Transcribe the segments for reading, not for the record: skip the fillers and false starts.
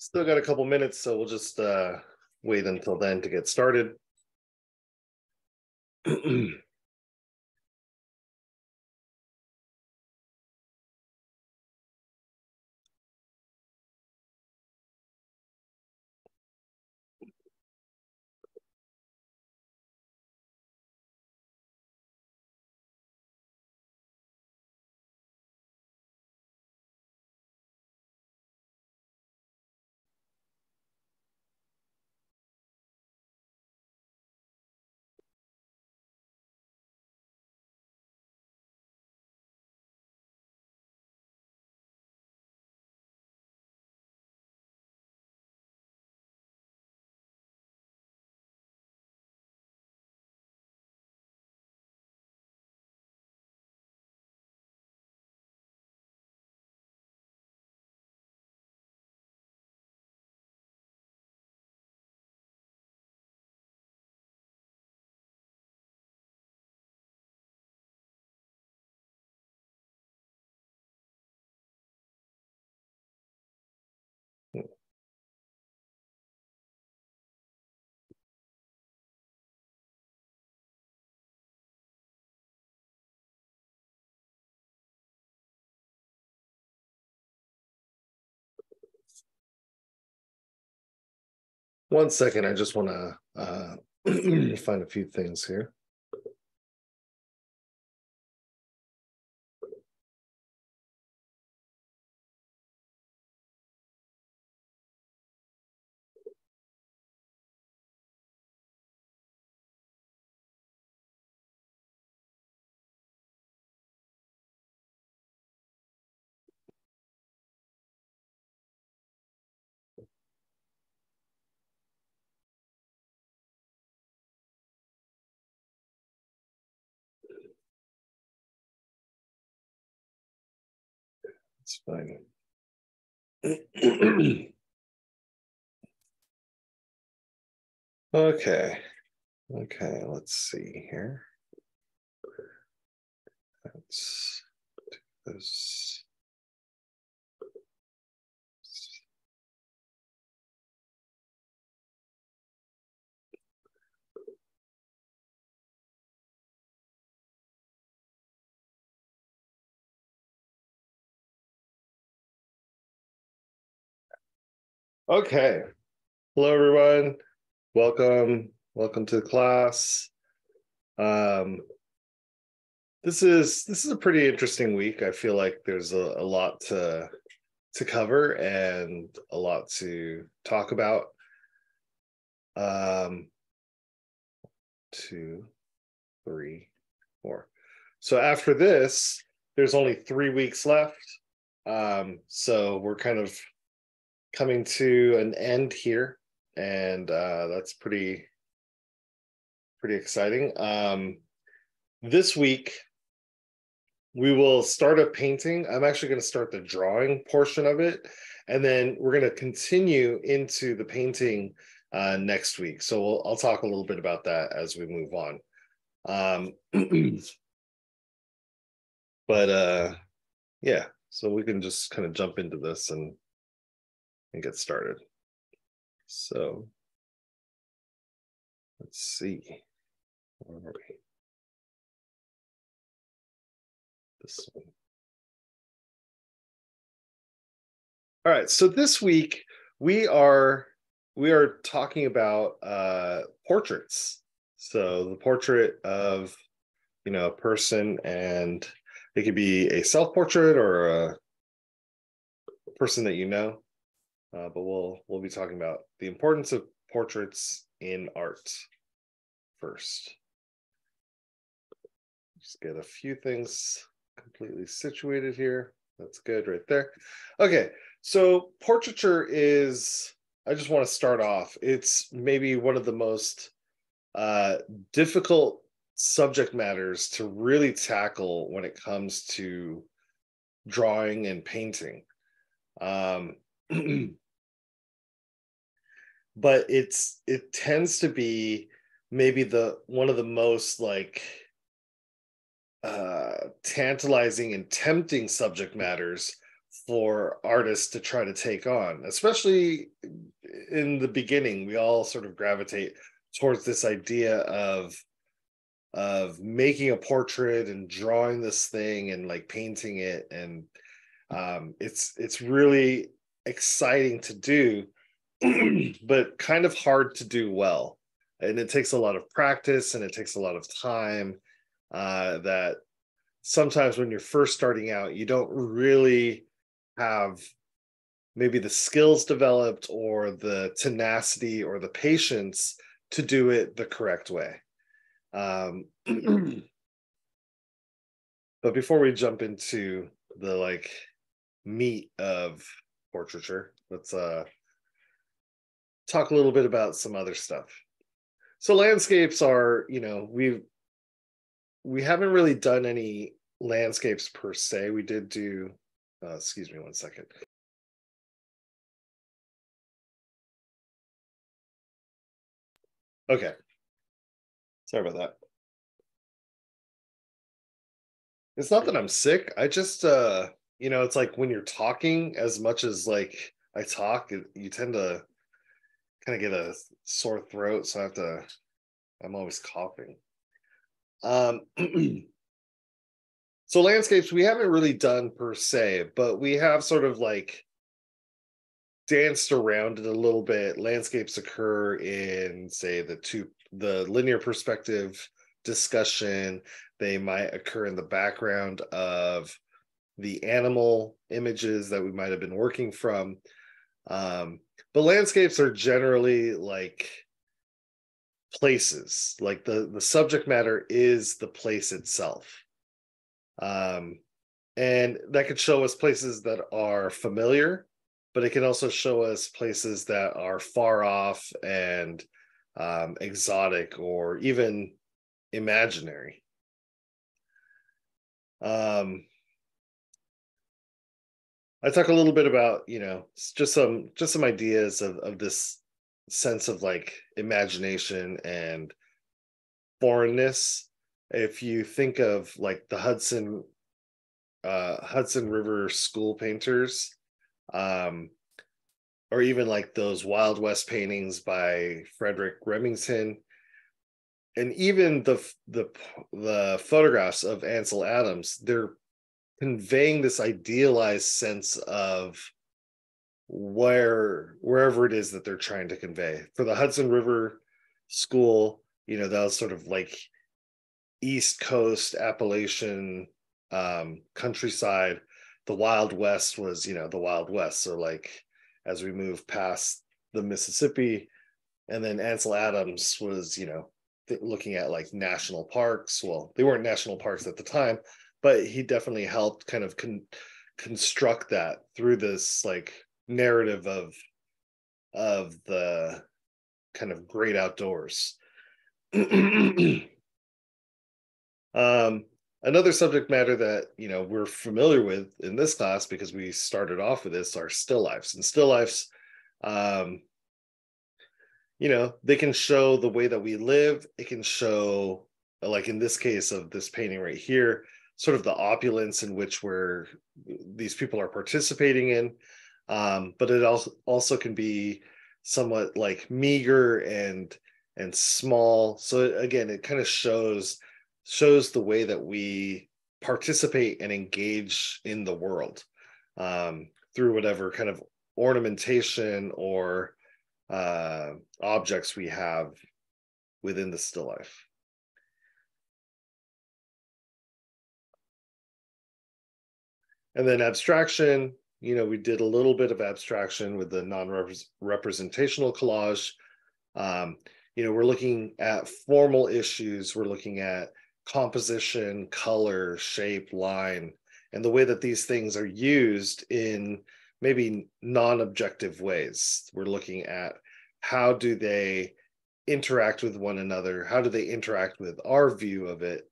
Still got a couple minutes, so we'll just wait until then to get started. One second, I just want to find a few things here. It's fine. Okay. Okay, let's see here. Let's do this. Okay. Hello, everyone. Welcome to the class. This is a pretty interesting week. I feel like there's a lot to cover and a lot to talk about. 2, 3, 4. So after this, there's only 3 weeks left. So we're kind of coming to an end here, and that's pretty exciting. This week we will start a painting. I'm actually going to start the drawing portion of it, and then we're going to continue into the painting next week. So I'll talk a little bit about that as we move on. But yeah, so we can just kind of jump into this and get started. So let's see. Where are we? This one. All right, so this week we are talking about portraits. So the portrait of a person, and it could be a self-portrait or a person that you know. But we'll be talking about the importance of portraits in art first. Just get a few things completely situated here. That's good right there. Okay, so portraiture is, I just want to start off, it's maybe one of the most difficult subject matters to really tackle when it comes to drawing and painting. But it tends to be maybe one of the most tantalizing and tempting subject matters for artists to try to take on, especially in the beginning. We all sort of gravitate towards this idea of making a portrait and drawing this thing and like painting it, and it's really exciting to do, but kind of hard to do well, and it takes a lot of practice and it takes a lot of time, that sometimes when you're first starting out you don't really have maybe the skills developed or the tenacity or the patience to do it the correct way. But before we jump into the like meat of portraiture, let's talk a little bit about some other stuff. So landscapes are, we haven't really done any landscapes per se. We did do, excuse me one second. Okay, sorry about that. It's not that I'm sick. I just, it's like when you're talking as much as like I talk, you tend to kind of get a sore throat. So I'm always coughing. Um, so landscapes we haven't really done per se, but we have sort of like danced around it a little bit. Landscapes occur in, say, the linear perspective discussion. They might occur in the background of the animal images that we might have been working from. But landscapes are generally like places, like the subject matter is the place itself. And that could show us places that are familiar, but it can also show us places that are far off and exotic or even imaginary. I talk a little bit about, just some ideas of this sense of like imagination and foreignness. If you think of like the Hudson River school painters, um, or even like those Wild West paintings by Frederick Remington, and even the photographs of Ansel Adams, they're conveying this idealized sense of wherever it is that they're trying to convey. For the Hudson River school, that was sort of like East Coast Appalachian countryside. The Wild West was, the Wild West. So like as we move past the Mississippi, and then Ansel Adams was, looking at like national parks. Well, they weren't national parks at the time, but he definitely helped kind of construct that through this like narrative of the kind of great outdoors. Another subject matter that we're familiar with in this class, because we started off with this, are still lifes. And still lifes, they can show the way that we live. It can show, like in this case of this painting right here, sort of the opulence in which these people are participating in. But it also can be somewhat like meager and small. So again, it kind of shows the way that we participate and engage in the world, through whatever kind of ornamentation or objects we have within the still life. And then abstraction, we did a little bit of abstraction with the non-representational collage. We're looking at formal issues. We're looking at composition, color, shape, line, and the way that these things are used in maybe non-objective ways. We're looking at how do they interact with one another? How do they interact with our view of it?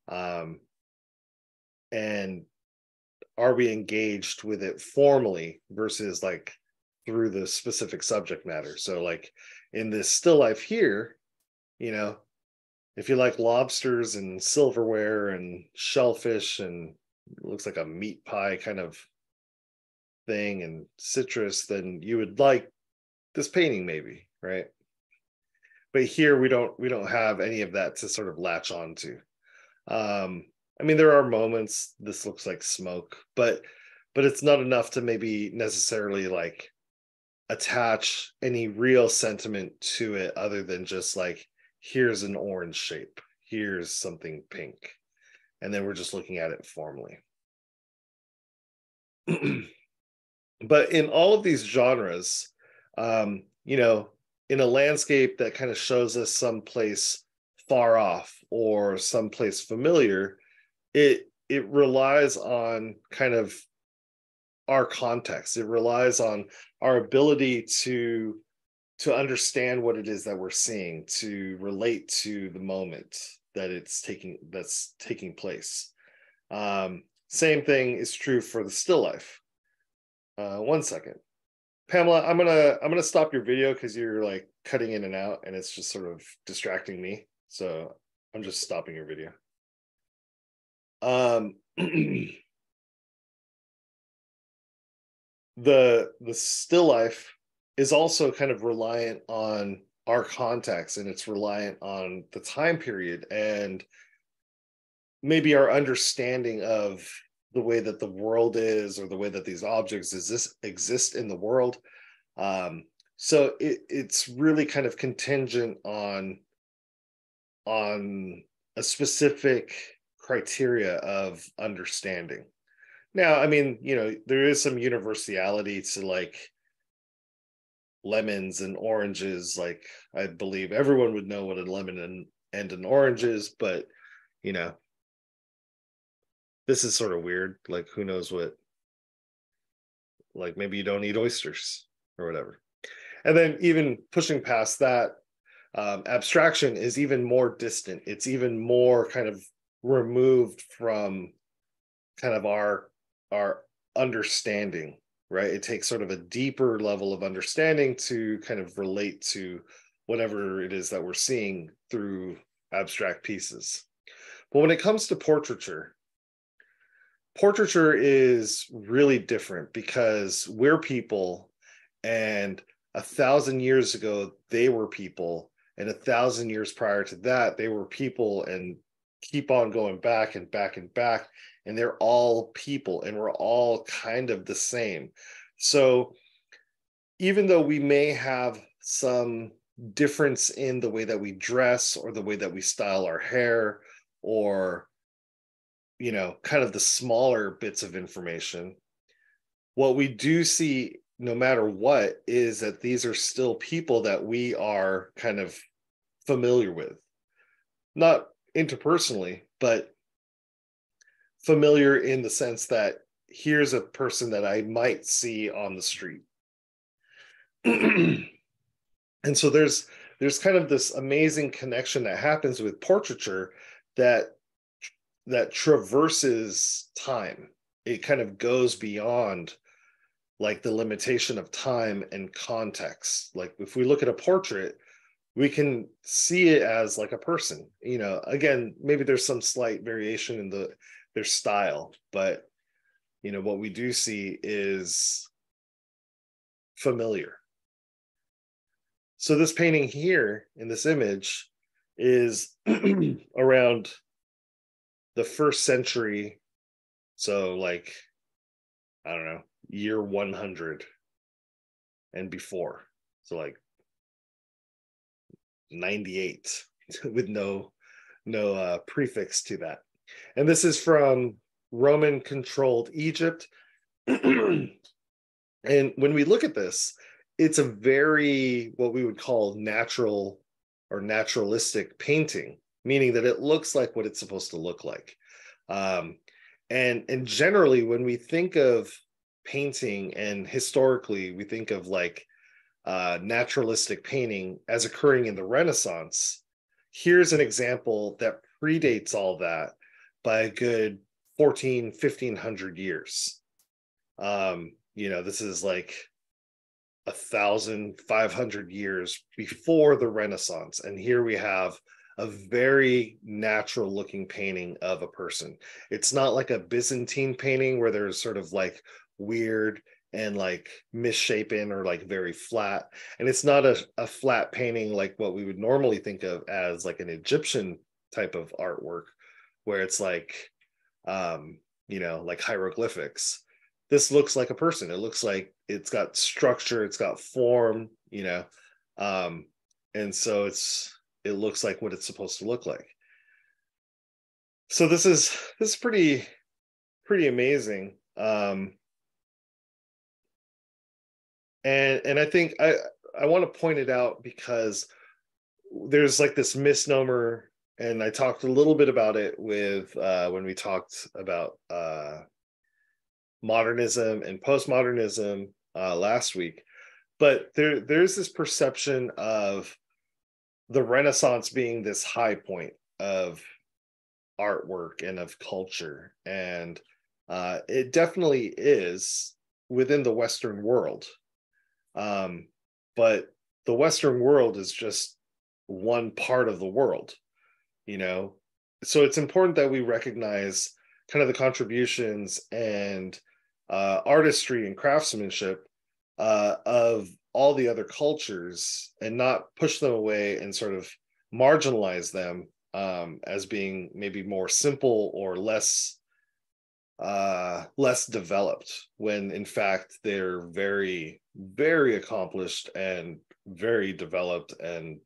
And are we engaged with it formally versus like through the specific subject matter? So like in this still life here, if you like lobsters and silverware and shellfish and it looks like a meat pie kind of thing and citrus, then you would like this painting maybe, right? But here we don't have any of that to sort of latch on to. I mean, there are moments this looks like smoke, but it's not enough to maybe necessarily like attach any real sentiment to it other than just like, here's an orange shape, here's something pink, and then we're just looking at it formally. But in all of these genres, in a landscape that kind of shows us someplace far off or someplace familiar, it relies on kind of our context. It relies on our ability to understand what it is that we're seeing, to relate to the moment that's taking place. Same thing is true for the still life. One second, Pamela, I'm gonna stop your video because you're like cutting in and out, and it's just sort of distracting me. So I'm just stopping your video. The still life is also kind of reliant on our context, and it's reliant on the time period and maybe our understanding of the way that the world is, or the way that these objects exist in the world. So it's really kind of contingent on a specific criteria of understanding. Now, I mean, there is some universality to like lemons and oranges. Like, I believe everyone would know what a lemon and an orange is, but you know, this is sort of weird. Like, who knows what, like maybe you don't eat oysters or whatever. And then even pushing past that, abstraction is even more distant. It's even more kind of removed from kind of our understanding, right? It takes sort of a deeper level of understanding to kind of relate to whatever it is that we're seeing through abstract pieces. But when it comes to portraiture is really different because we're people, and 1,000 years ago they were people, and 1,000 years prior to that they were people, and keep on going back and back and back, and they're all people, and we're all kind of the same. So even though we may have some difference in the way that we dress or the way that we style our hair, or kind of the smaller bits of information, what we do see no matter what is that these are still people that we are kind of familiar with, not interpersonally, but familiar in the sense that here's a person that I might see on the street. And so there's kind of this amazing connection that happens with portraiture that traverses time. It kind of goes beyond like the limitation of time and context. Like if we look at a portrait, we can see it as like a person. Again, maybe there's some slight variation in their style, but what we do see is familiar. So this painting here in this image is around the 1st century. So like, I don't know, year 100 and before. So like 98 with no prefix to that. And this is from Roman controlled Egypt. And when we look at this, it's a very, what we would call natural or naturalistic painting, meaning that it looks like what it's supposed to look like. And generally, when we think of painting, and historically, we think of like naturalistic painting as occurring in the Renaissance. Here's an example that predates all that by a good 1,500 years. This is like 1,500 years before the Renaissance. And here we have a very natural looking painting of a person. It's not like a Byzantine painting where there's sort of like weird and like misshapen or like very flat. And it's not a flat painting like what we would normally think of as like an Egyptian type of artwork, where it's like like hieroglyphics. This looks like a person. It looks like it's got structure, it's got form, um, and so it looks like what it's supposed to look like. So this is pretty amazing. And I think I want to point it out because there's like this misnomer, and I talked a little bit about it with when we talked about modernism and postmodernism last week. But there's this perception of the Renaissance being this high point of artwork and of culture, and it definitely is within the Western world. But the Western world is just one part of the world, so it's important that we recognize kind of the contributions and artistry and craftsmanship of all the other cultures, and not push them away and sort of marginalize them as being maybe more simple or less developed, when in fact they're very, very accomplished and very developed and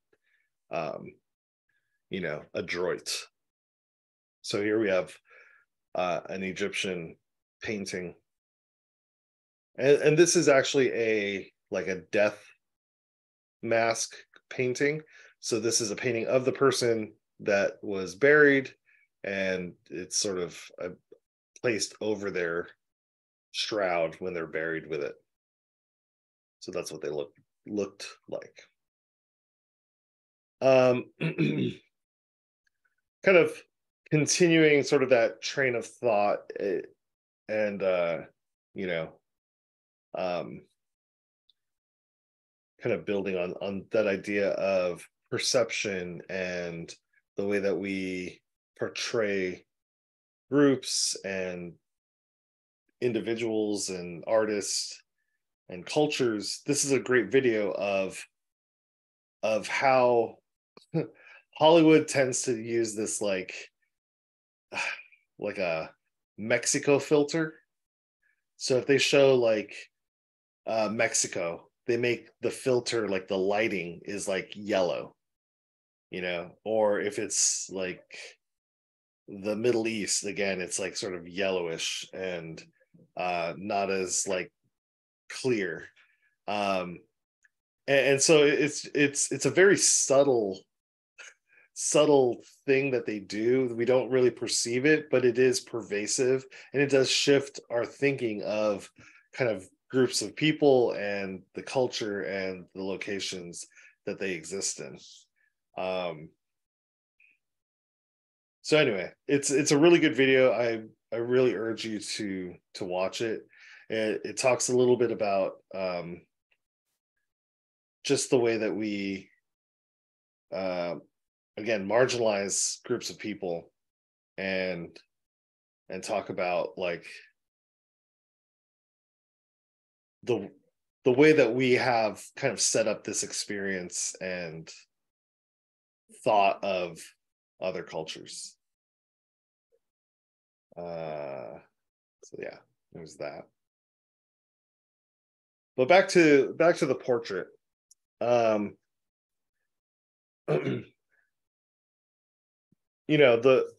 adroit. So here we have an Egyptian painting, and this is actually a death mask painting. So this is a painting of the person that was buried, and it's sort of placed over their shroud when they're buried with it. So that's what they looked like. Kind of continuing sort of that train of thought, and kind of building on that idea of perception and the way that we portray groups and individuals and artists and cultures. This is a great video of how Hollywood tends to use this like a Mexico filter. So if they show like Mexico, they make the filter, like the lighting is like yellow, or if it's like the Middle East, again, it's like sort of yellowish and not as like clear. And so it's a very subtle thing that they do. We don't really perceive it, but it is pervasive, and it does shift our thinking of kind of groups of people and the culture and the locations that they exist in. So anyway, it's a really good video. I really urge you to watch it. It talks a little bit about just the way that we again marginalize groups of people, and talk about like the way that we have kind of set up this experience and thought of other cultures. So yeah, there's that. But back to the portrait. The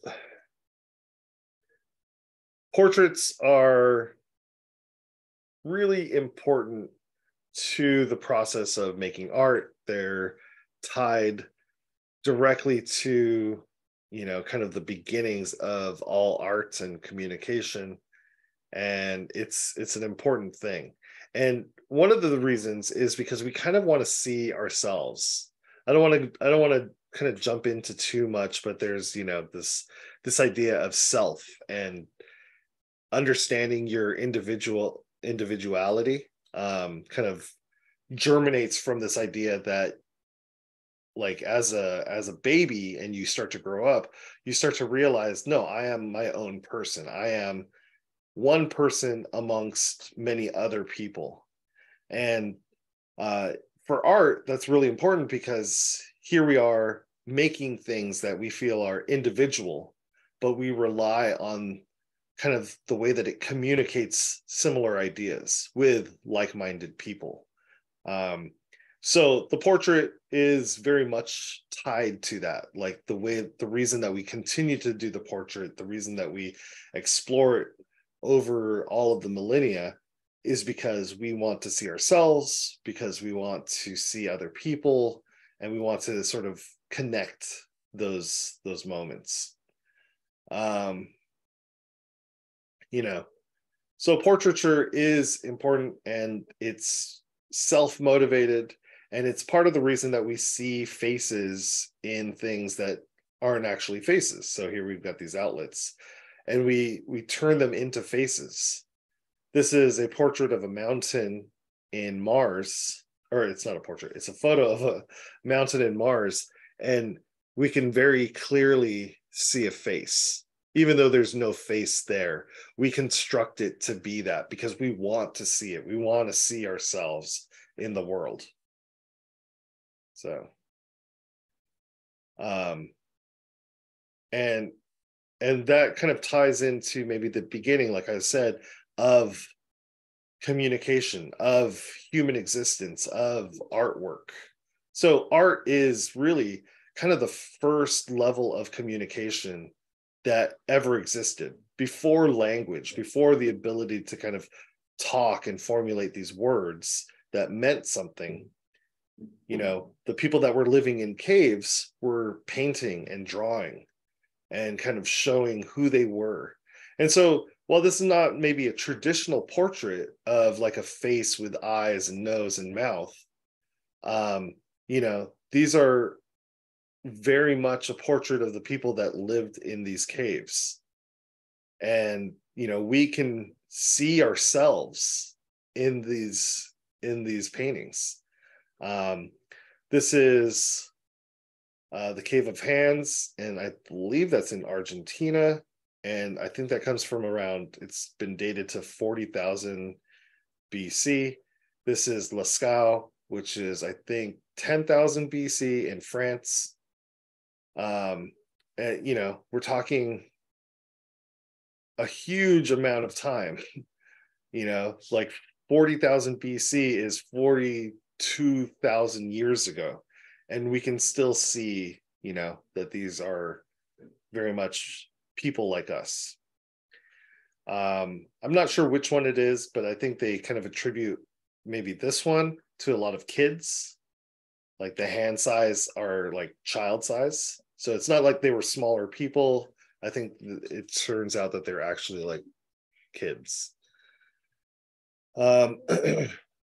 portraits are really important to the process of making art. They're tied directly to kind of the beginnings of all arts and communication, and it's an important thing. And one of the reasons is because we kind of want to see ourselves. I don't want to kind of jump into too much, but there's this idea of self and understanding your individuality kind of germinates from this idea that like as a baby, and you start to grow up, you start to realize, no, I am my own person. I am one person amongst many other people. And for art, that's really important because here we are making things that we feel are individual, but we rely on kind of the way that it communicates similar ideas with like-minded people. So the portrait is very much tied to that. Like the reason that we continue to do the portrait, the reason that we explore it over all of the millennia is because we want to see ourselves, because we want to see other people, and we want to sort of connect those moments. You know, so portraiture is important, and it's self-motivated, and it's part of the reason that we see faces in things that aren't actually faces. So here we've got these outlets, and we turn them into faces. This is a portrait of a mountain in Mars, or it's not a portrait, it's a photo of a mountain in Mars, and we can very clearly see a face. Even though there's no face there, we construct it to be that because we want to see it. We want to see ourselves in the world. So, and that kind of ties into maybe the beginning, like I said, of communication, of human existence, of artwork. So art is really kind of the first level of communication that ever existed, before language, before the ability to kind of talk and formulate these words that meant something. You know, the people that were living in caves were painting and drawing and kind of showing who they were. And so while this is not maybe a traditional portrait of like a face with eyes and nose and mouth, you know, these are very much a portrait of the people that lived in these caves. And, you know, we can see ourselves in these paintings. This is the Cave of Hands, and I believe that's in Argentina. And I think that comes from around, it's been dated to 40,000 BC. This is Lascaux, which is, I think, 10,000 BC in France. And, you know, we're talking a huge amount of time. You know, like 40,000 BC is 42,000 years ago. And we can still see, you know, that these are very much people like us. I'm not sure which one it is, but I think they kind of attribute maybe this one to a lot of kids. Like the hand size are like child size. So it's not like they were smaller people. I think it turns out that they're actually like kids. But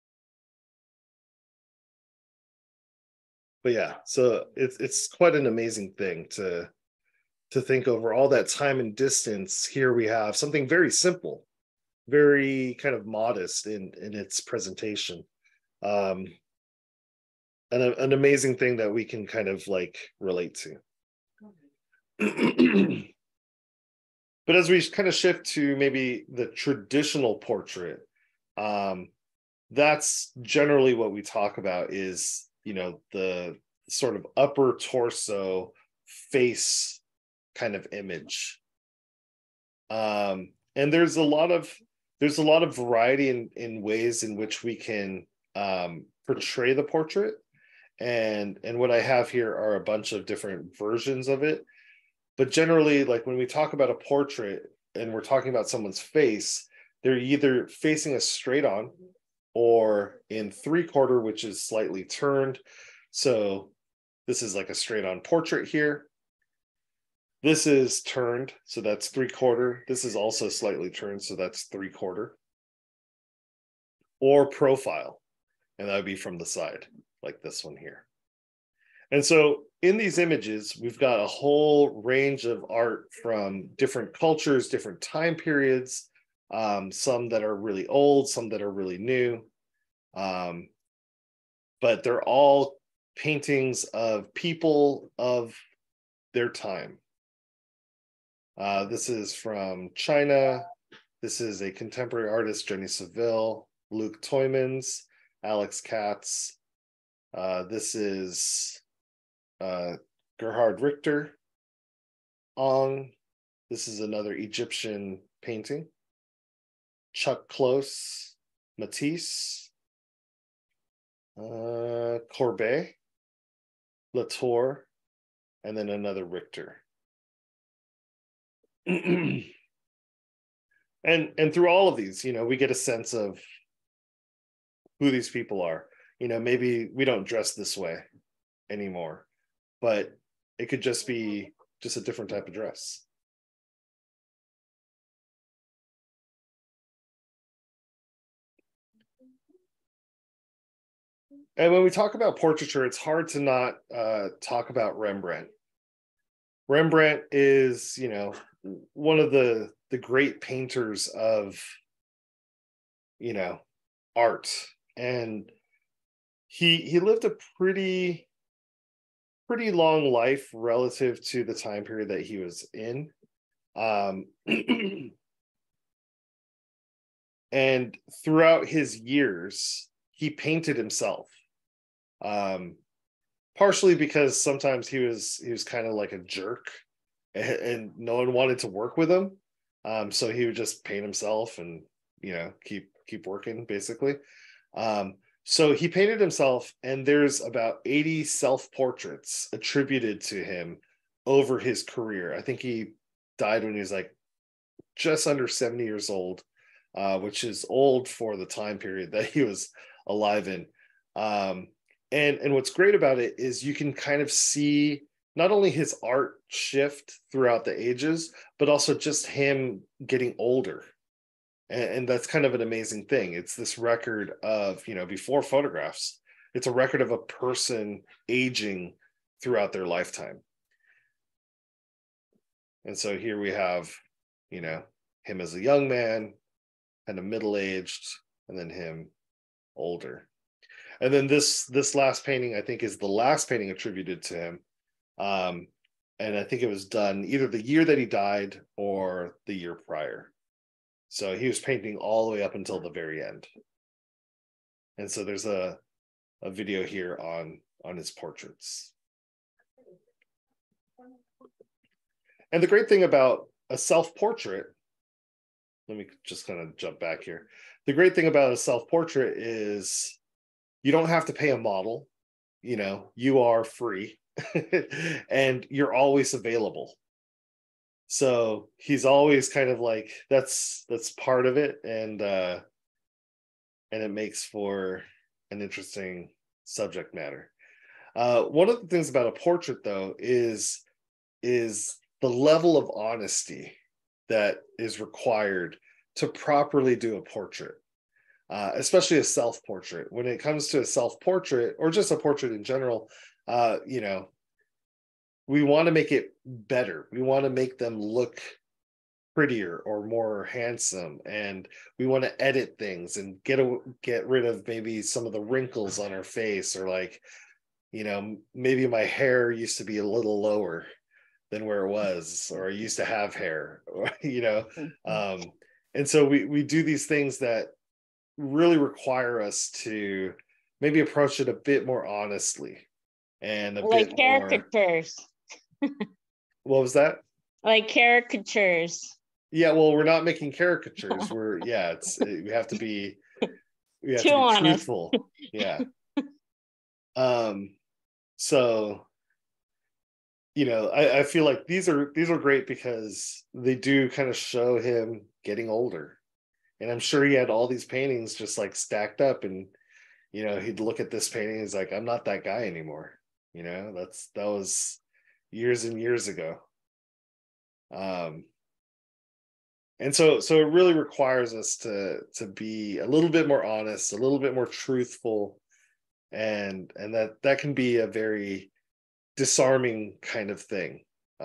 yeah, so it's quite an amazing thing to think over all that time and distance. Here we have something very simple, very kind of modest in its presentation. And an amazing thing that we can kind of like relate to. But as we kind of shift to maybe the traditional portrait, that's generally what we talk about is, you know, the sort of upper torso face kind of image. And there's a lot of variety in ways in which we can portray the portrait. And what I have here are a bunch of different versions of it. But generally, like when we talk about a portrait and we're talking about someone's face, they're either facing us straight on or in 3/4, which is slightly turned. So this is like a straight on portrait here. This is turned, so that's 3/4. This is also slightly turned, so that's 3/4. Or profile, and that would be from the side, like this one here. And so in these images, we've got a whole range of art from different cultures, different time periods, some that are really old, some that are really new. But they're all paintings of people of their time. This is from China. This is a contemporary artist, Jenny Saville, Luke Toymans, Alex Katz. This is Gerhard Richter, Ong. This is another Egyptian painting. Chuck Close, Matisse, Courbet, Latour, and then another Richter. and through all of these, we get a sense of who these people are. Maybe we don't dress this way anymore, but it could just be just a different type of dress. And when we talk about portraiture, it's hard to not talk about Rembrandt. Rembrandt is, one of the great painters of, art. And he lived a pretty long life relative to the time period that he was in. And throughout his years, he painted himself. Partially because sometimes he was kind of like a jerk, and no one wanted to work with him. So he would just paint himself and keep working basically. So he painted himself, and there's about 80 self-portraits attributed to him over his career. I think he died when he was like just under 70 years old, which is old for the time period that he was alive in. And what's great about it is you can kind of see not only his art shift throughout the ages, but also just him getting older. And that's kind of an amazing thing. It's this record of, before photographs, it's a record of a person aging throughout their lifetime. And so here we have, him as a young man, kind of middle-aged, and then him older. And then this last painting, I think, is the last painting attributed to him. And I think it was done either the year that he died or the year prior. So he was painting all the way up until the very end. And so there's a video here on his portraits. And the great thing about a self-portrait, let me just kind of jump back here. The great thing about a self-portrait is you don't have to pay a model. You are free and you're always available. So he's always kind of like, that's part of it. And it makes for an interesting subject matter. One of the things about a portrait, though, is the level of honesty that is required to properly do a portrait. Especially a self-portrait. When it comes to a self-portrait, or just a portrait in general, we want to make it better. We want to make them look prettier or more handsome, and we want to edit things and get rid of maybe some of the wrinkles on our face, or maybe my hair used to be a little lower than where it was, or I used to have hair, or and so we do these things that really require us to maybe approach it a bit more honestly and a like bit caricatures. What was that? Like caricatures. Yeah, well, we're not making caricatures. We have to be truthful. Yeah. So I feel like these are great because they do kind of show him getting older. And I'm sure he had all these paintings just like stacked up, and he'd look at this painting and he's like, I'm not that guy anymore. That was years and years ago. And so it really requires us to be a little bit more honest, a little bit more truthful, and that can be a very disarming kind of thing.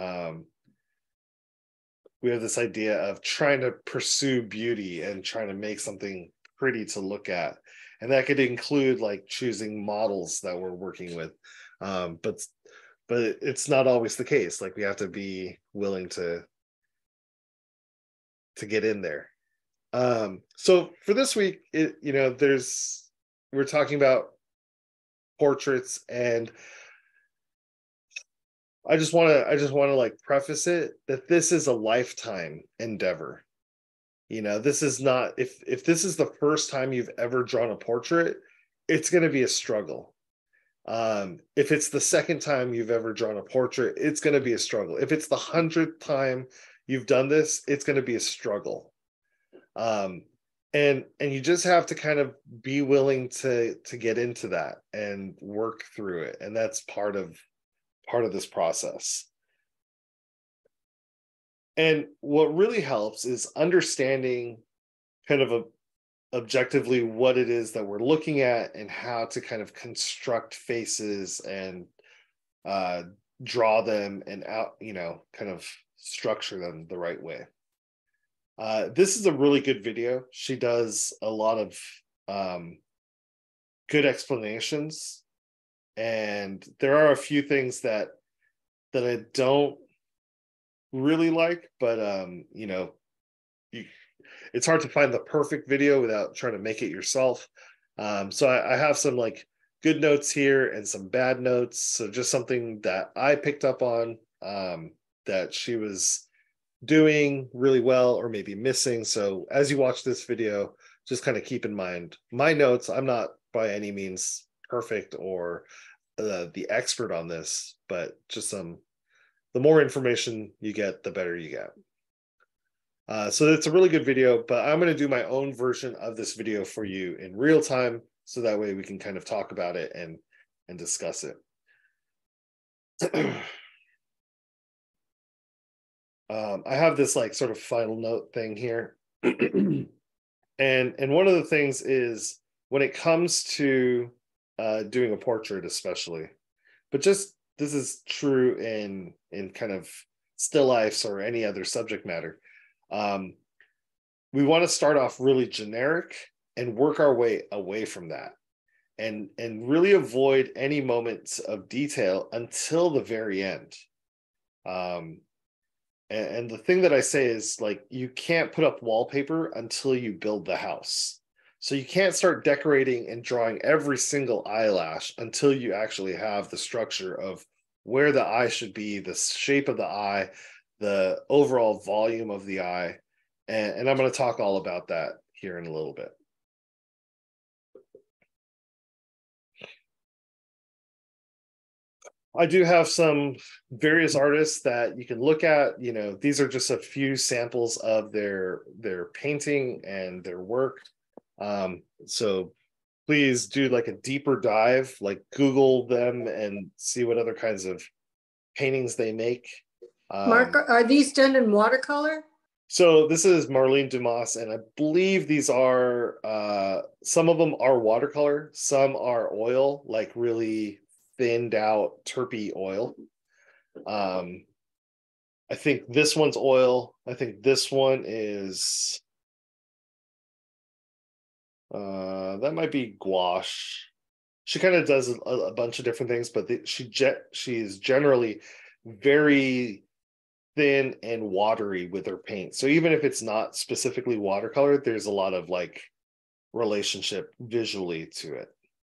We have this idea of trying to pursue beauty and trying to make something pretty to look at. And that could include like choosing models that we're working with. But it's not always the case. Like we have to be willing to get in there. So for this week, we're talking about portraits, and I just want to like preface it that this is a lifetime endeavor. This is not, if this is the first time you've ever drawn a portrait, it's going to be a struggle. If it's the second time you've ever drawn a portrait, it's going to be a struggle. If it's the 100th time you've done this, it's going to be a struggle. Um, and you just have to kind of be willing to get into that and work through it, and that's part of this process. And what really helps is understanding kind of objectively what it is that we're looking at and how to kind of construct faces and uh, draw them and kind of structure them the right way. This is a really good video. She does a lot of good explanations, and there are a few things that I don't really like, but it's hard to find the perfect video without trying to make it yourself. So I have some like good notes here and some bad notes. So just something that I picked up on that she was doing really well or maybe missing. So as you watch this video, just kind of keep in mind my notes. I'm not by any means perfect or the expert on this, but just the more information you get, the better you get. So it's a really good video, but I'm going to do my own version of this video for you in real time, so that way we can kind of talk about it and discuss it. I have this like sort of final note thing here. and one of the things is when it comes to doing a portrait especially, but just this is true in kind of still lifes or any other subject matter. We want to start off really generic and work our way away from that, and really avoid any moments of detail until the very end. And the thing that I say is, like, you can't put up wallpaper until you build the house. So you can't start decorating and drawing every single eyelash until you actually have the structure of where the eye should be, the shape of the eye, the overall volume of the eye. And I'm going to talk all about that here in a little bit. I do have some various artists that you can look at. These are just a few samples of their painting and their work. So please do like a deeper dive, like Google them and see what other kinds of paintings they make. Mark, are these done in watercolor? So this is Marlene Dumas, and I believe these are some of them are watercolor, some are oil, like really thinned out terpy oil. I think this one's oil. I think this one is that might be gouache. She kind of does a bunch of different things, but she's generally very thin and watery with her paint. So even if it's not specifically watercolor, there's a lot of like relationship visually to it.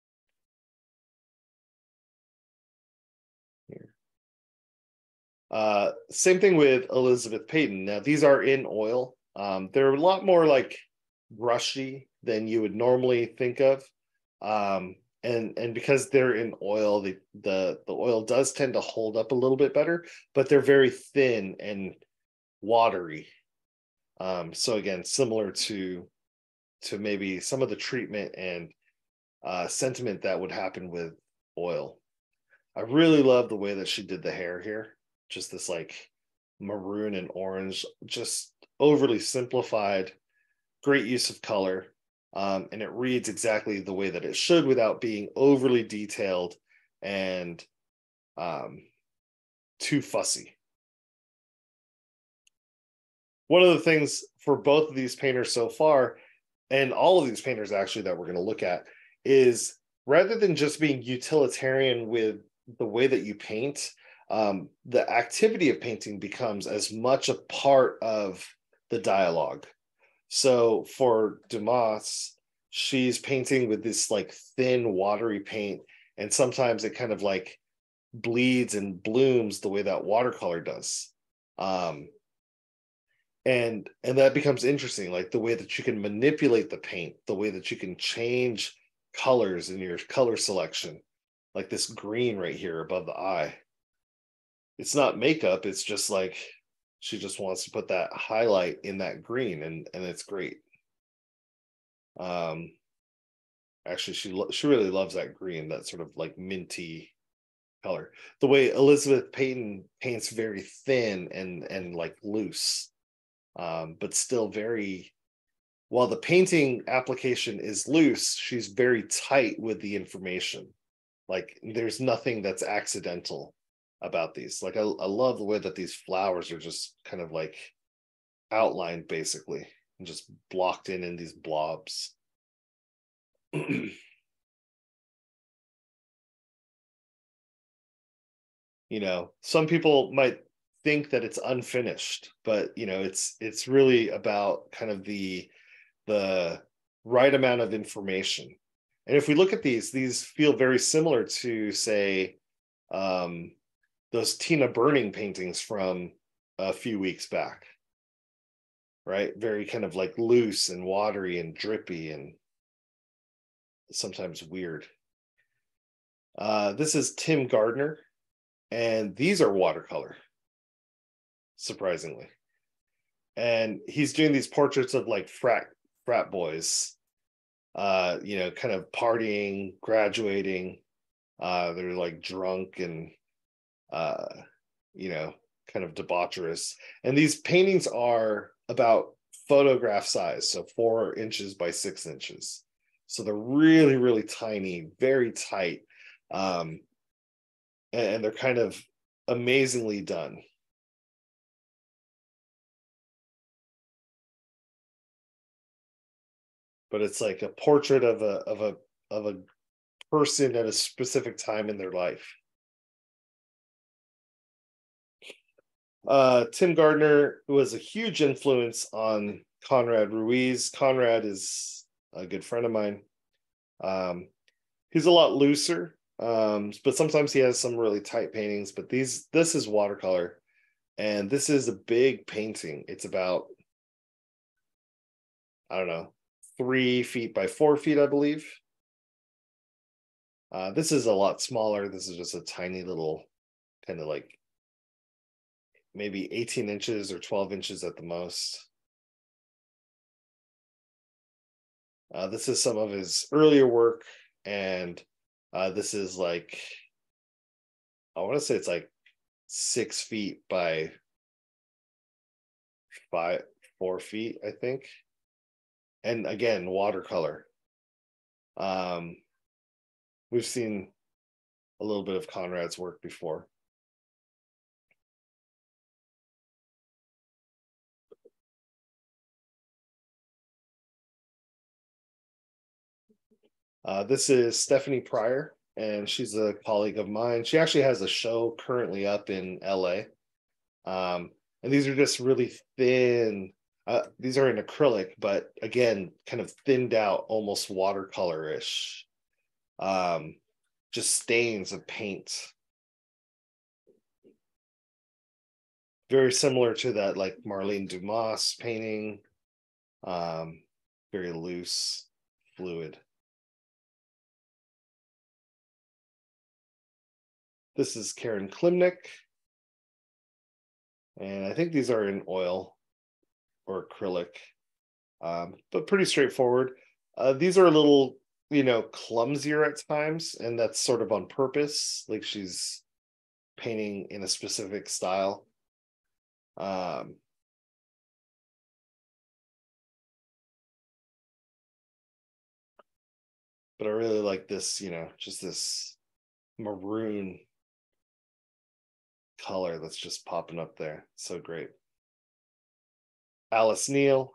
Same thing with Elizabeth Peyton. Now these are in oil. They're a lot more like brushy than you would normally think of. And because they're in oil, the oil does tend to hold up a little bit better, but they're very thin and watery. So again, similar to maybe some of the treatment and sentiment that would happen with oil. I really love the way that she did the hair here. Just this like maroon and orange, just overly simplified, great use of color. And it reads exactly the way that it should without being overly detailed and too fussy. One of the things for both of these painters so far, and all of these painters actually that we're going to look at, is rather than just being utilitarian with the way that you paint, the activity of painting becomes as much a part of the dialogue. So for Dumas, she's painting with this like thin, watery paint, and sometimes it kind of like bleeds and blooms the way that watercolor does. Um, and that becomes interesting, like the way that you can manipulate the paint, the way that you can change colors in your color selection, like this green right here above the eye. It's not makeup, it's just like she just wants to put that highlight in that green, and it's great. um Actually, she really loves that green, that sort of like minty color. The way Elizabeth Peyton paints very thin and like loose, but still very, while the painting application is loose, she's very tight with the information. Like there's nothing that's accidental about these. Like I love the way that these flowers are just kind of like outlined basically and just blocked in these blobs. You know, some people might think that it's unfinished, but you know, it's really about kind of the right amount of information. And if we look at these feel very similar to, say, um, those Tina Burning paintings from a few weeks back, right? Very kind of like loose and watery and drippy and sometimes weird. This is Tim Gardner, and these are watercolor, surprisingly. And he's doing these portraits of like frat boys, you know, kind of partying, graduating. They're like drunk and uh, you know, kind of debaucherous. And these paintings are about photograph size, so 4 inches by 6 inches. So they're really, really tiny, very tight. Um, and they're kind of amazingly done. But it's like a portrait of a person at a specific time in their life. Tim Gardner was a huge influence on Conrad Ruiz. Conrad is a good friend of mine. He's a lot looser, but sometimes he has some really tight paintings. But this is watercolor, and this is a big painting. It's about, I don't know, 3 feet by 4 feet, I believe. This is a lot smaller. This is just a tiny little kind of like maybe 18 inches or 12 inches at the most. This is some of his earlier work, and this is like, I want to say it's like 6 feet by 4 feet, I think. And again, watercolor. We've seen a little bit of Conrad's work before. This is Stephanie Pryor, and she's a colleague of mine. She actually has a show currently up in LA. And these are just really thin. These are in acrylic, but again, kind of thinned out, almost watercolor-ish. Just stains of paint. Very similar to that like Marlene Dumas painting. Very loose, fluid. This is Karen Klimnik. And I think these are in oil or acrylic, but pretty straightforward. These are a little, you know, clumsier at times, and that's sort of on purpose. Like she's painting in a specific style. But I really like this, you know, just this maroon color that's just popping up there. So great. Alice Neal.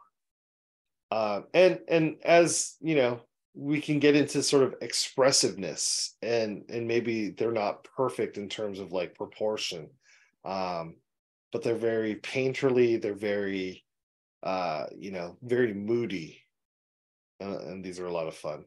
And as you know, we can get into sort of expressiveness, and maybe they're not perfect in terms of like proportion, but they're very painterly. They're very very moody. And these are a lot of fun.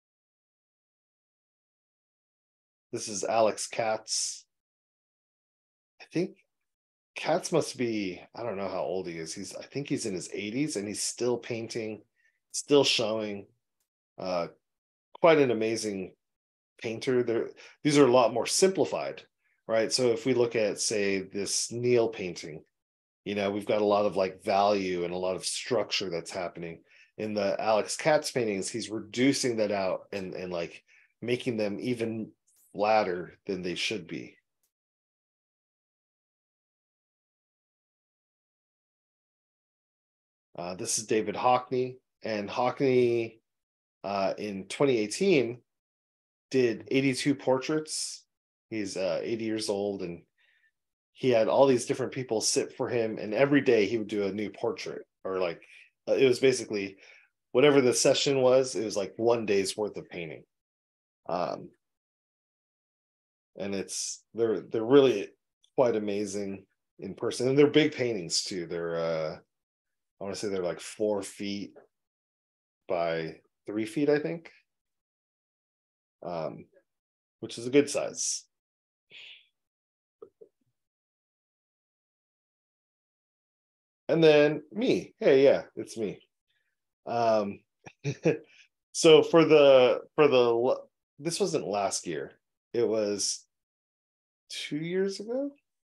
This is Alex Katz. I think Katz must be, I don't know how old he is. I think he's in his 80s and he's still painting, still showing. Quite an amazing painter. These are a lot more simplified, right? So if we look at, say, this Neil painting, we've got a lot of like value and a lot of structure that's happening. In the Alex Katz paintings, he's reducing that out and like making them even flatter than they should be. This is David Hockney, and Hockney in 2018 did 82 portraits. He's 80 years old, and he had all these different people sit for him, and every day he would do a new portrait, or like it was basically whatever the session was, it was like one day's worth of painting. And they're really quite amazing in person, and they're big paintings too. They're I want to say they're like 4 feet by 3 feet, I think, which is a good size. And then me. Hey, yeah, it's me. So for the this wasn't last year. It was 2 years ago.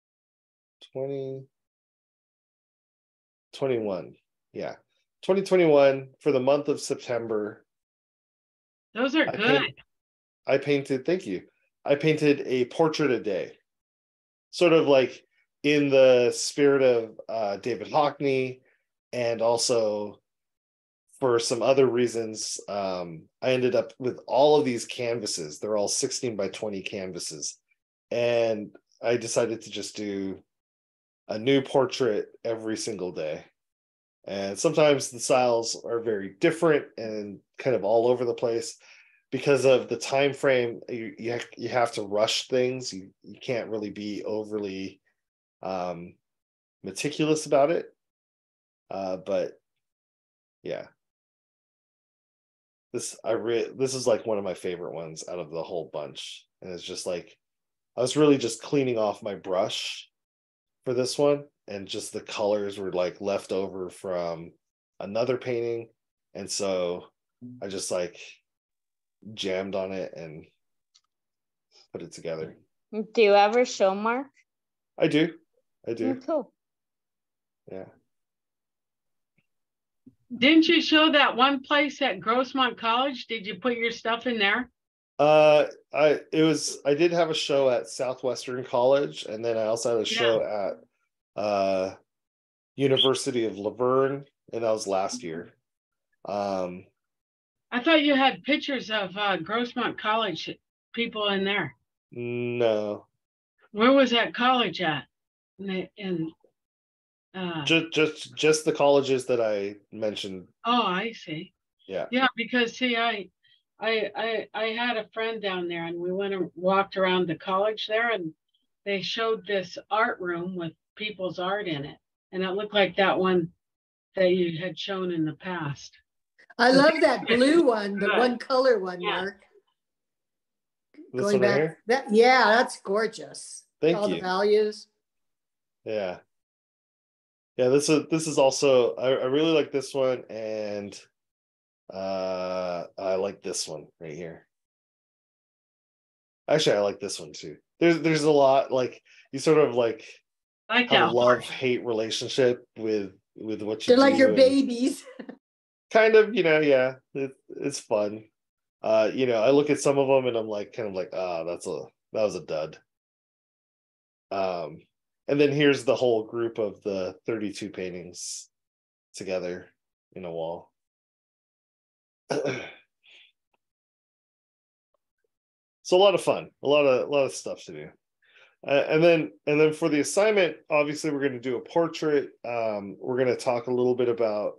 2021. Yeah. 2021 for the month of September. Those are good. I painted, thank you. I painted a portrait a day. Sort of like in the spirit of David Hockney, and also for some other reasons, I ended up with all of these canvases. They're all 16 by 20 canvases. And I decided to just do a new portrait every single day. And sometimes the styles are very different and kind of all over the place because of the time frame. You have to rush things. You can't really be overly meticulous about it. But yeah, this is like one of my favorite ones out of the whole bunch. And it's just like, I was really just cleaning off my brush for this one, and just the colors were like left over from another painting, and so I just like jammed on it and put it together. Do you ever show, Mark? I do. Oh, cool. Yeah. Didn't you show that one place at Grossmont College? Did you put your stuff in there? I did have a show at Southwestern College, and then I also had a show at University of Laverne, and that was last year. I thought you had pictures of Grossmont College people in there. No. Where was that college at? Just the colleges that I mentioned. Oh, I see. Yeah. Yeah, because see, I had a friend down there, and we went and walked around the college there, and they showed this art room with people's art in it, and it looked like that one that you had shown in the past. I love that blue one, the one color one, Mark. This going one back, here? That's gorgeous. Thank all you. The values. Yeah. Yeah, this is also, I really like this one, and I like this one right here. Actually, I like this one too. There's a lot, like, you sort of like have a love-hate relationship with what you do. They're like your babies. Kind of, yeah, it's fun. I look at some of them and I'm like, kind of like, that was a dud. And then here's the whole group of the 32 paintings together in a wall. So a lot of fun, a lot of stuff to do. And then for the assignment, obviously we're going to do a portrait. We're going to talk a little bit about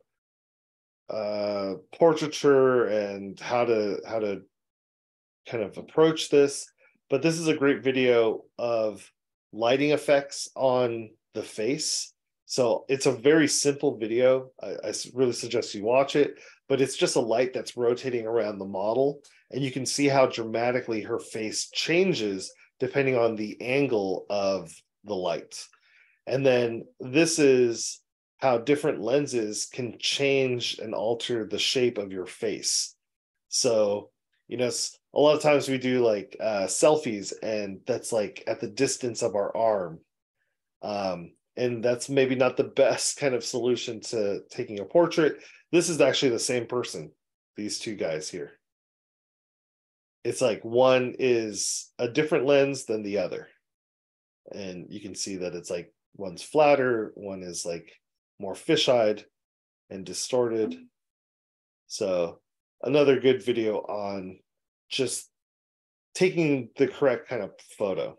portraiture and how to kind of approach this. But this is a great video of lighting effects on the face. So it's a very simple video. I really suggest you watch it, but it's just a light that's rotating around the model, and you can see how dramatically her face changes depending on the angle of the light. And then this is how different lenses can change and alter the shape of your face. So, you know, a lot of times we do like selfies, and that's like at the distance of our arm. And that's maybe not the best kind of solution to taking a portrait. This is actually the same person, these two guys here. It's like one is a different lens than the other. And you can see that it's like one's flatter, one is like more fish-eyed and distorted. So another good video on just taking the correct kind of photo.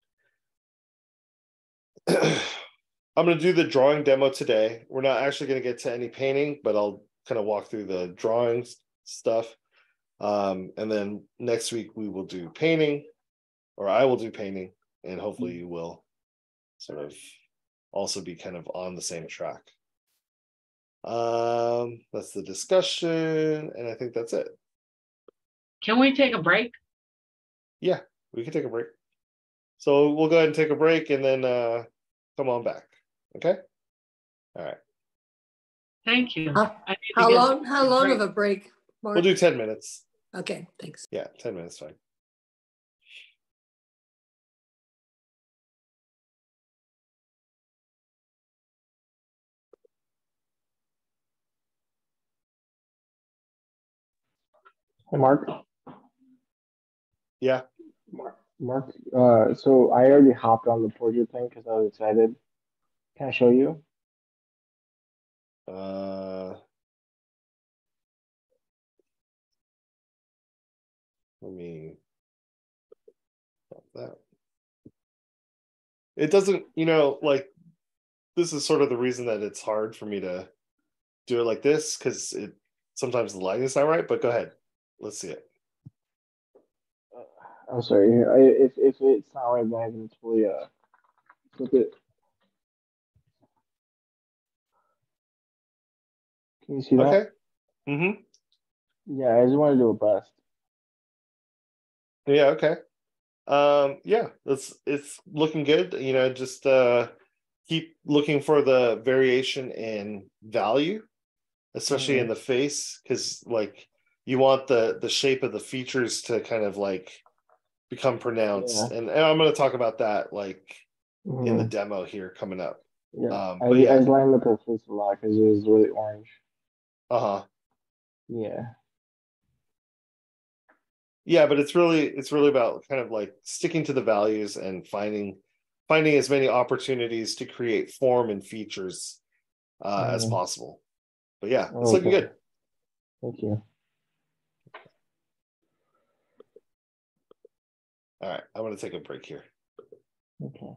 I'm going to do the drawing demo today. We're not actually going to get to any painting, but I'll kind of walk through the drawings stuff. And then next week we will do painting, or I will do painting, and hopefully you will sort of also be kind of on the same track. That's the discussion, and I think that's it. Can we take a break? Yeah, we can take a break. So we'll go ahead and take a break, and then come on back. Okay. All right. Thank you. How long of a break, Mark? We'll do 10 minutes. Okay, thanks. Yeah, 10 minutes, fine. Hey, Mark. Yeah. Mark. So I already hopped on the portrait thing because I was excited. Can I show you? Let me stop that. It doesn't, you know, like this is sort of the reason that it's hard for me to do it like this, because it sometimes the lighting is not right. But go ahead, let's see it. I'm sorry. If it's not right, then I can totally flip it. Can you see that? Okay. Mm-hmm. Yeah, I just want to do a bust. Yeah. Okay. Yeah, it's looking good. You know, just keep looking for the variation in value, especially in the face, because like you want the shape of the features to kind of like become pronounced. And I'm going to talk about that like in the demo here coming up. Yeah, But yeah, I was lining up her face a lot because it was really orange. Yeah. Yeah, but it's really about kind of like sticking to the values and finding as many opportunities to create form and features as possible. But yeah, it's looking good. Thank you. All right, I'm going to take a break here. Okay.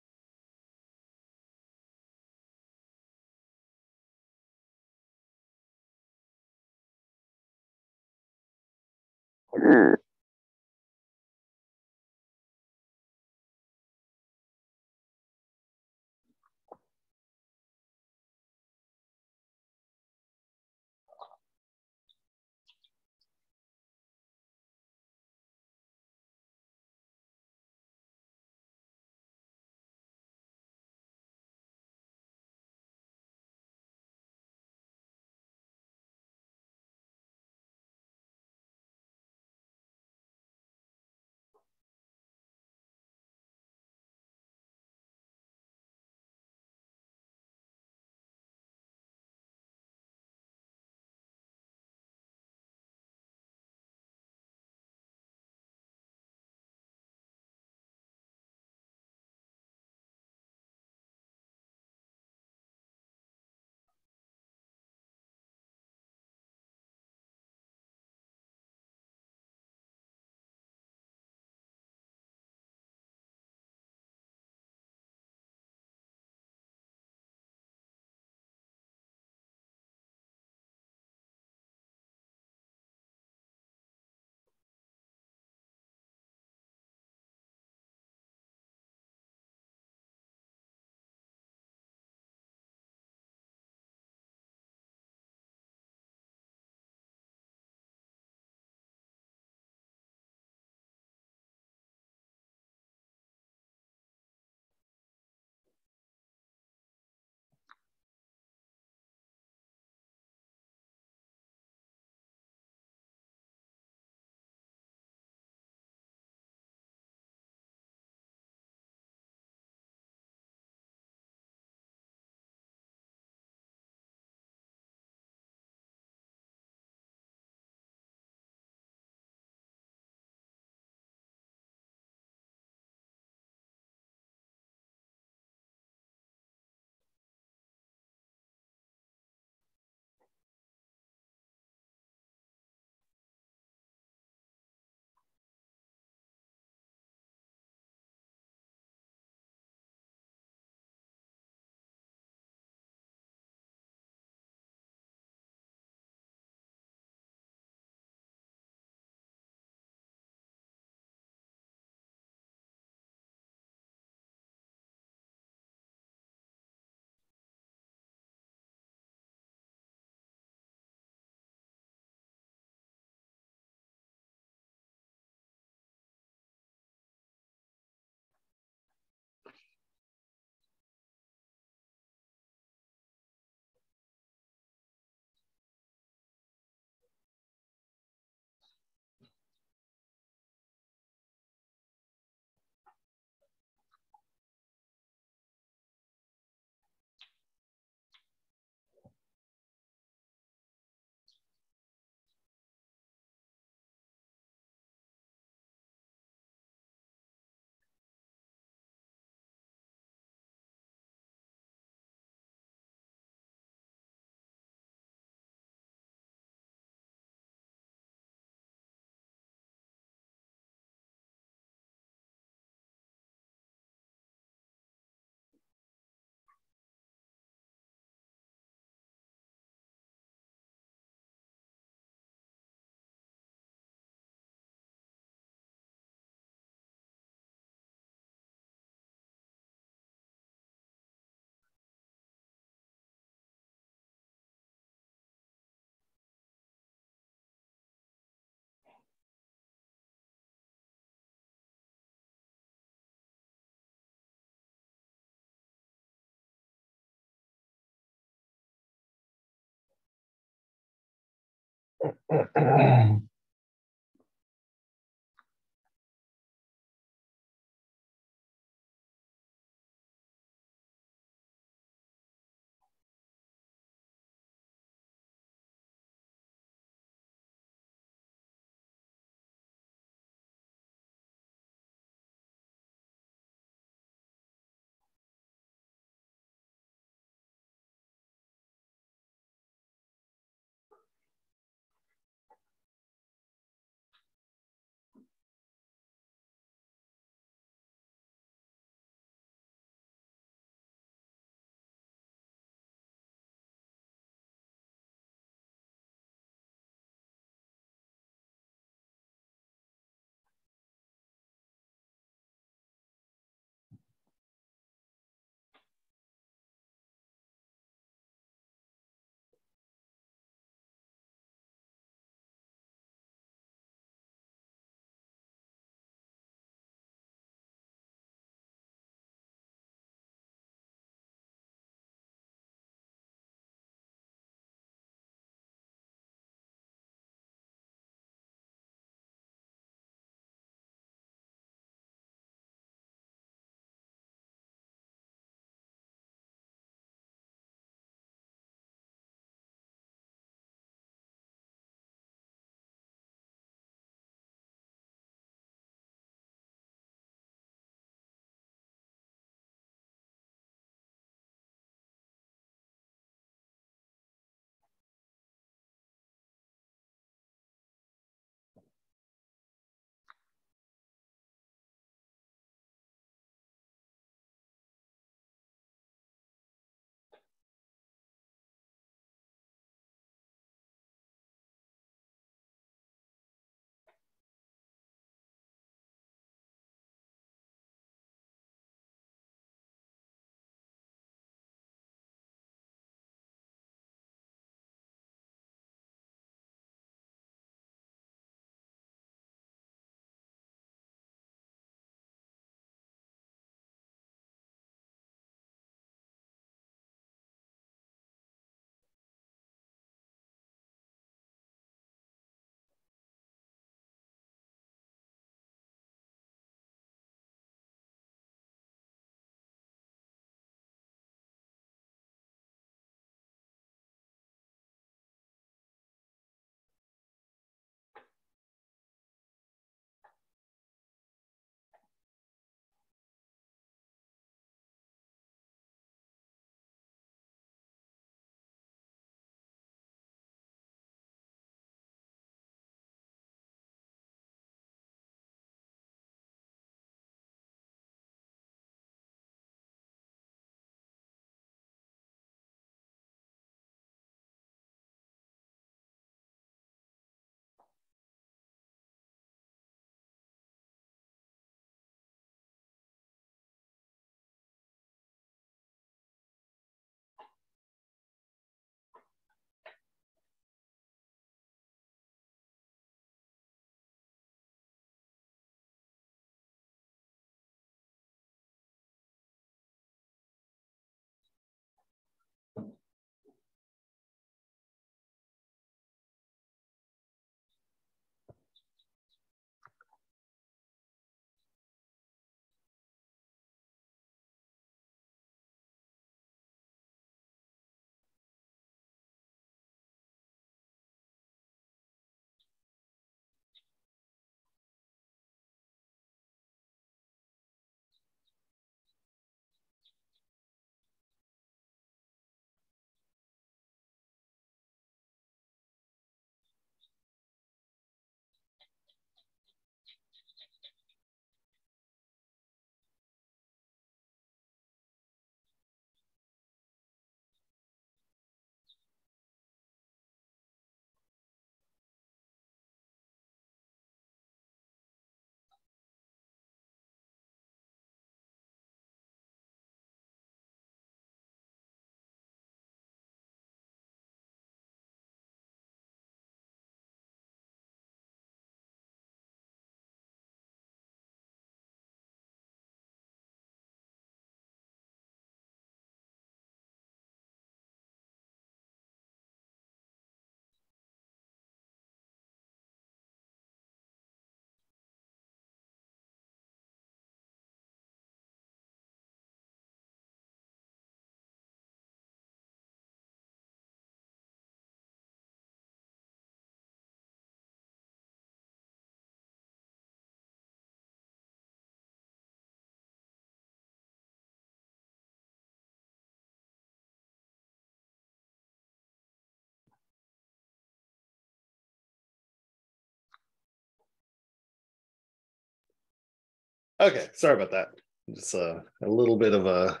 Okay, sorry about that. Just a little bit of a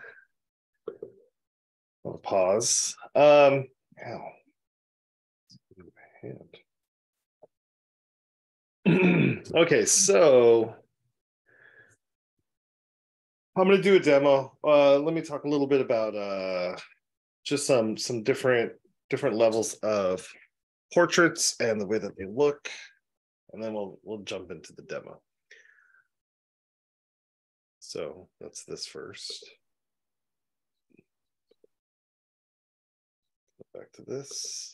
pause. Ow. Okay, so I'm going to do a demo. Let me talk a little bit about just some different levels of portraits and the way that they look, and then we'll jump into the demo. So that's this first. Back to this.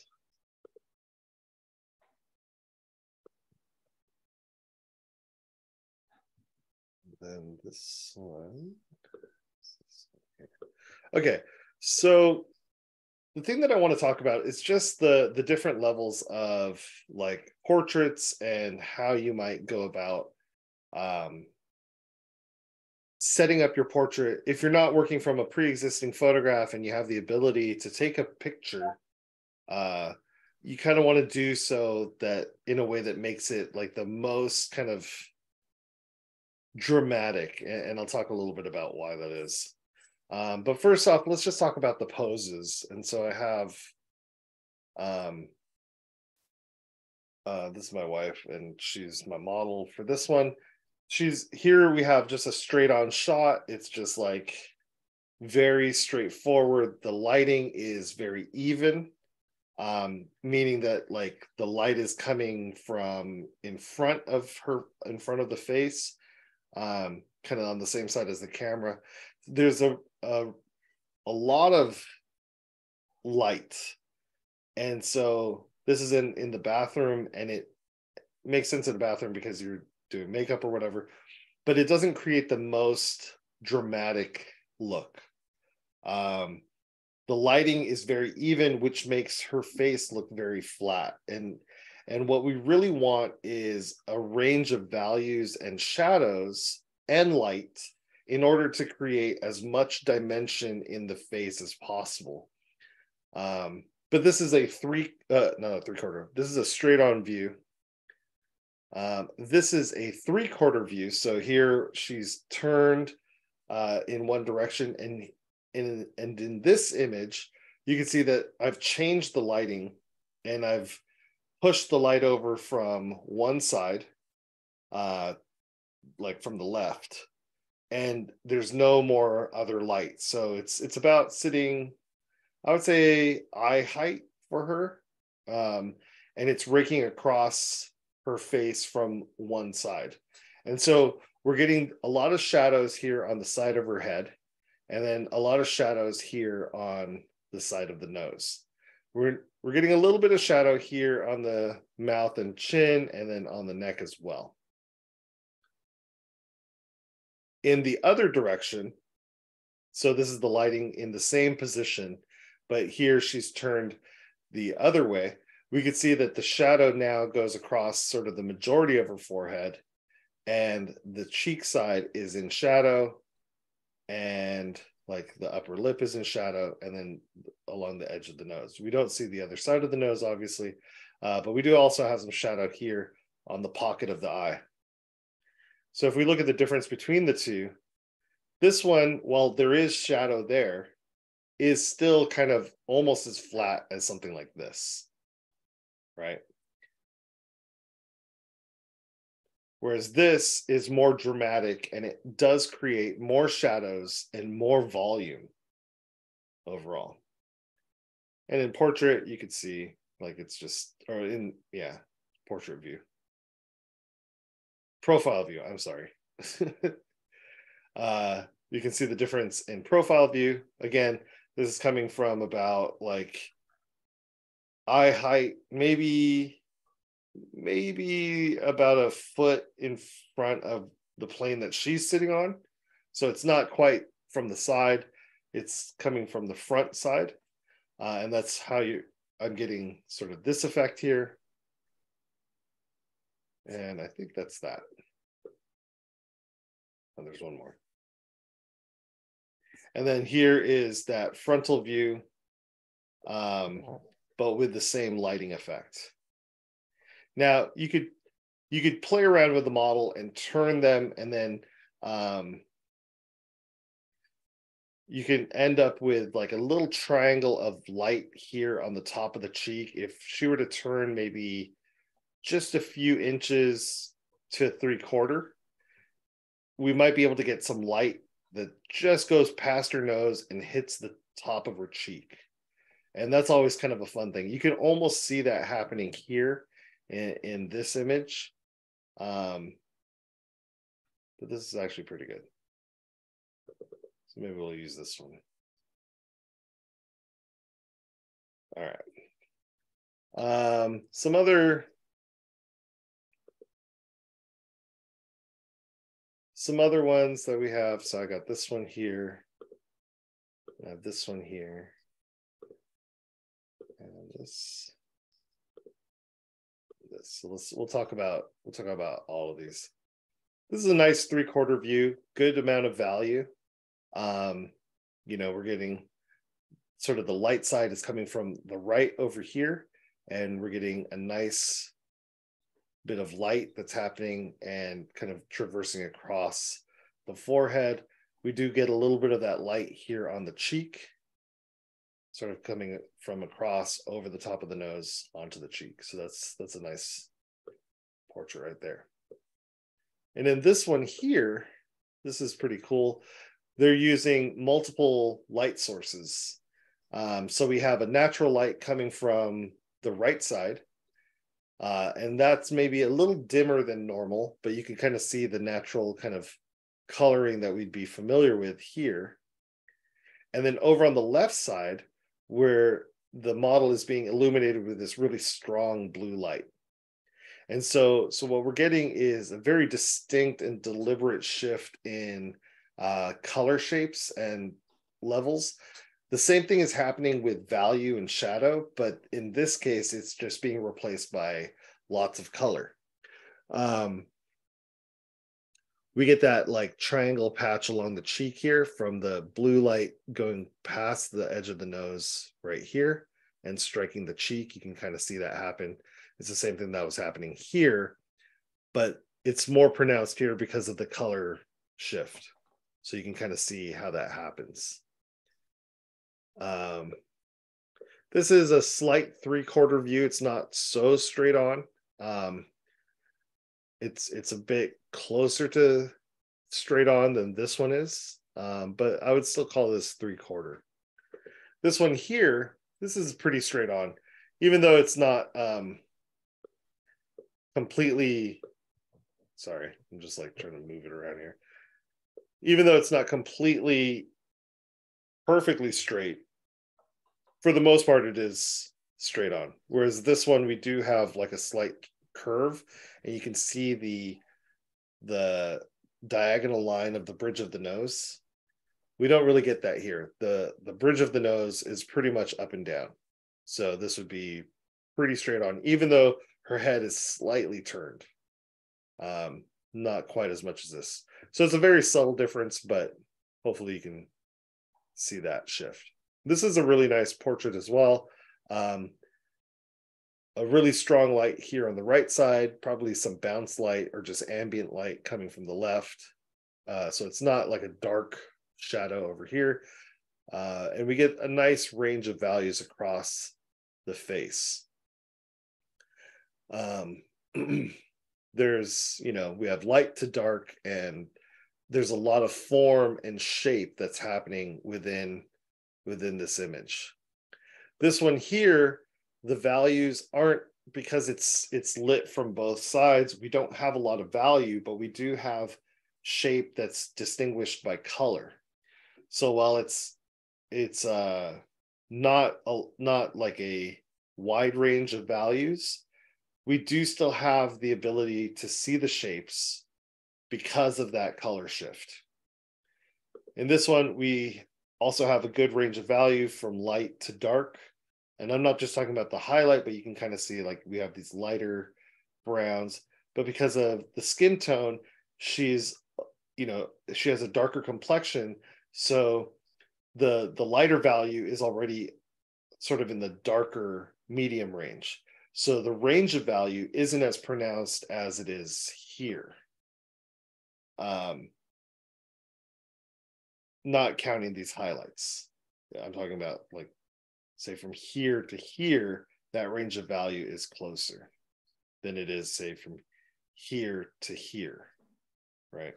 Then this one. Okay, so the thing that I want to talk about is just the different levels of like portraits and how you might go about setting up your portrait. If you're not working from a pre-existing photograph and you have the ability to take a picture, you kind of want to do so that in a way that makes it like the most kind of dramatic, and I'll talk a little bit about why that is. But first off, let's just talk about the poses. And so I have this is my wife, and she's my model for this one. She's here. We have just a straight on shot. It's just like very straightforward. The lighting is very even, meaning that like the light is coming from in front of the face, kind of on the same side as the camera. There's a lot of light, and so this is in the bathroom, and it makes sense in the bathroom because you're doing makeup or whatever, but it doesn't create the most dramatic look. The lighting is very even, which makes her face look very flat, and what we really want is a range of values and shadows and light in order to create as much dimension in the face as possible. But this is a three-quarter. This is a straight-on view. This is a three-quarter view. So here she's turned in one direction, and in this image, you can see that I've changed the lighting, and I've pushed the light over from one side, like from the left, and there's no more other light. So it's about sitting, I would say, eye height for her, and it's raking across her face from one side. And so we're getting a lot of shadows here on the side of her head, and then a lot of shadows here on the side of the nose. We're getting a little bit of shadow here on the mouth and chin, and then on the neck as well. In the other direction, so this is the lighting in the same position, but here she's turned the other way. We could see that the shadow now goes across sort of the majority of her forehead, and the cheek side is in shadow, and like the upper lip is in shadow, and then along the edge of the nose. We don't see the other side of the nose, obviously, but we do also have some shadow here on the pocket of the eye. So if we look at the difference between the two, this one, while there is shadow there, is still kind of almost as flat as something like this, right? Whereas this is more dramatic, and it does create more shadows and more volume overall. And in portrait, you could see like it's just, or in, yeah, portrait view. Profile view, I'm sorry. You can see the difference in profile view. Again, this is coming from about like eye height, maybe about a foot in front of the plane that she's sitting on. So it's not quite from the side, it's coming from the front side. And that's how I'm getting sort of this effect here. And I think that's that. Oh, there's one more. And then here is that frontal view, but with the same lighting effect. Now you could play around with the model and turn them, and then you can end up with like a little triangle of light here on the top of the cheek. If she were to turn maybe just a few inches to 3/4, we might be able to get some light that just goes past her nose and hits the top of her cheek. And that's always kind of a fun thing. You can almost see that happening here in this image. But this is actually pretty good. So maybe we'll use this one. All right. Some other ones that we have. So I got this one here. I have this one here. And this. So we'll talk about all of these. This is a nice 3/4 view, good amount of value. We're getting sort of the light side is coming from the right over here, and we're getting a nice bit of light that's happening and kind of traversing across the forehead. We do get a little bit of that light here on the cheek, sort of coming from across over the top of the nose onto the cheek. So that's a nice portrait right there. And then this one here, this is pretty cool. They're using multiple light sources. So we have a natural light coming from the right side. And that's maybe a little dimmer than normal, but you can kind of see the natural kind of coloring that we'd be familiar with here. And then over on the left side, where the model is being illuminated with this really strong blue light. And so what we're getting is a very distinct and deliberate shift in color shapes and levels. The same thing is happening with value and shadow, but in this case, it's just being replaced by lots of color. We get that like triangle patch along the cheek here from the blue light going past the edge of the nose right here and striking the cheek. You can kind of see that happen. It's the same thing that was happening here, but it's more pronounced here because of the color shift. So you can kind of see how that happens. This is a slight 3/4 view. It's not so straight on. It's a bit closer to straight on than this one is, but I would still call this 3/4. This one here, this is pretty straight on, even though it's not completely, sorry, I'm just like trying to move it around here. Even though it's not completely perfectly straight, for the most part, it is straight on. Whereas this one, we do have like a slight curve, and you can see the diagonal line of the bridge of the nose. We don't really get that here. The bridge of the nose is pretty much up and down. So this would be pretty straight on, even though her head is slightly turned. Not quite as much as this. So it's a very subtle difference, but hopefully you can see that shift. This is a really nice portrait as well. A really strong light here on the right side, probably some bounce light or just ambient light coming from the left. So it's not like a dark shadow over here. And we get a nice range of values across the face. There's, we have light to dark, and there's a lot of form and shape that's happening within this image. This one here, the values aren't, because it's lit from both sides, we don't have a lot of value, but we do have shape that's distinguished by color. So while it's not like a wide range of values, we do still have the ability to see the shapes because of that color shift. In this one, we also have a good range of value from light to dark. And I'm not just talking about the highlight, but you can kind of see like we have these lighter browns, but because of the skin tone, she has a darker complexion. So the lighter value is already sort of in the darker medium range. So the range of value isn't as pronounced as it is here. not counting these highlights. I'm talking about like, say from here to here, that range of value is closer than it is, say, from here to here, right?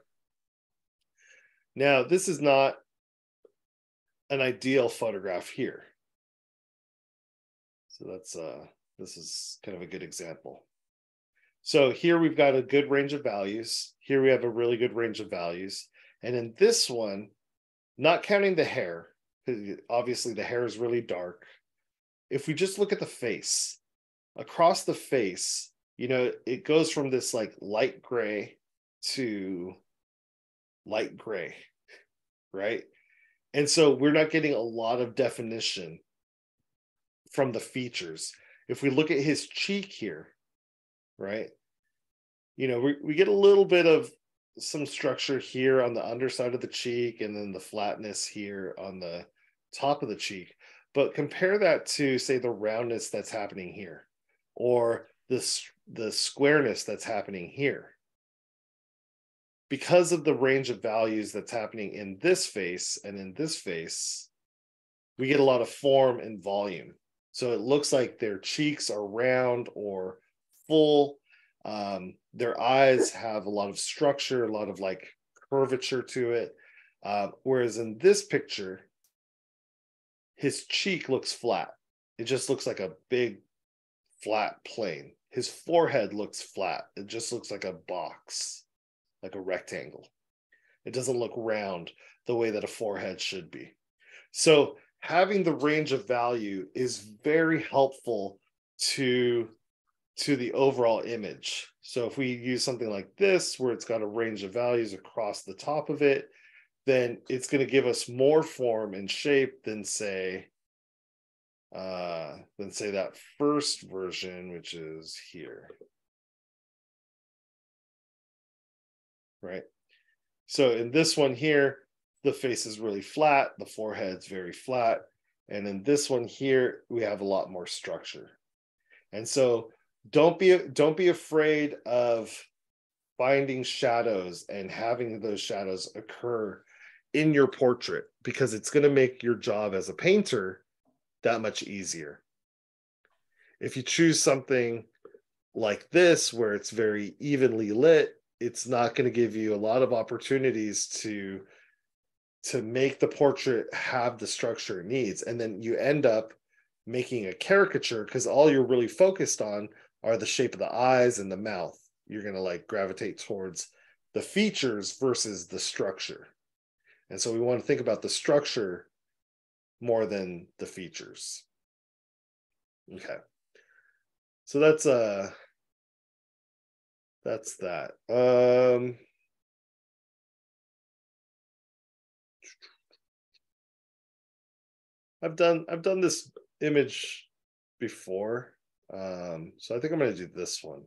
Now, this is not an ideal photograph here. So that's this is kind of a good example. So here we've got a good range of values. Here we have a really good range of values. And in this one, not counting the hair, obviously the hair is really dark. If we just look at the face, across the face, you know, it goes from this like light gray to light gray, right? And so we're not getting a lot of definition from the features. If we look at his cheek here, right? You know, we get a little bit of some structure here on the underside of the cheek, and then the flatness here on the top of the cheek. But compare that to, say, the roundness that's happening here, or the squareness that's happening here. Because of the range of values that's happening in this face and in this face, we get a lot of form and volume. So it looks like their cheeks are round or full. Their eyes have a lot of structure, a lot of like curvature to it. Whereas in this picture, his cheek looks flat. It just looks like a big flat plane. His forehead looks flat. It just looks like a box, like a rectangle. It doesn't look round the way that a forehead should be. So having the range of value is very helpful to the overall image. So if we use something like this, where it's got a range of values across the top of it, then it's going to give us more form and shape than say that first version, which is here. Right? So in this one here, the face is really flat, the forehead's very flat, and in this one here, we have a lot more structure. And so don't be afraid of finding shadows and having those shadows occur in your portrait, because it's going to make your job as a painter that much easier. If you choose something like this, where it's very evenly lit, it's not going to give you a lot of opportunities to make the portrait have the structure it needs. And then you end up making a caricature, because all you're really focused on are the shape of the eyes and the mouth. You're going to like gravitate towards the features versus the structure. And so we want to think about the structure more than the features. Okay. So that's that. I've done this image before. So I think I'm going to do this one.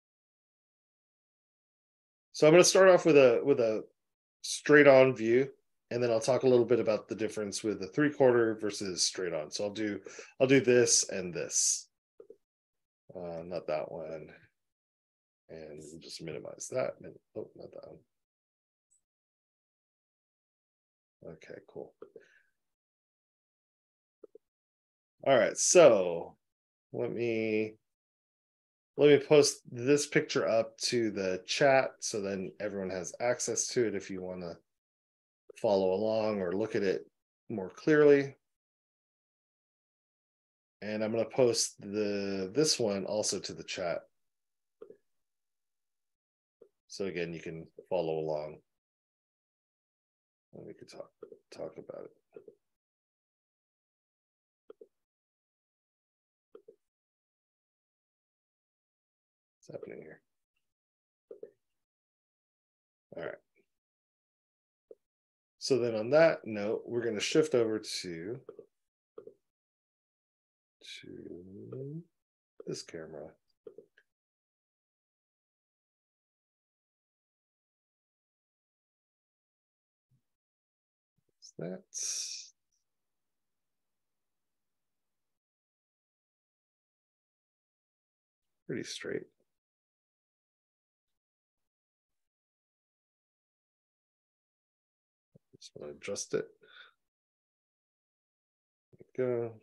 So I'm going to start off with a straight on view, and then I'll talk a little bit about the difference with the 3/4 versus straight on. So I'll do this and this. Not that one. And we'll just minimize that. Oh, not that one. Okay, cool. All right, so let me post this picture up to the chat, so then everyone has access to it if you want to follow along or look at it more clearly. And I'm going to post this one also to the chat, so again you can follow along and we could talk about it. What's happening here? All right. So then on that note, we're going to shift over to this camera. That's pretty straight. Just want to adjust it. There we go.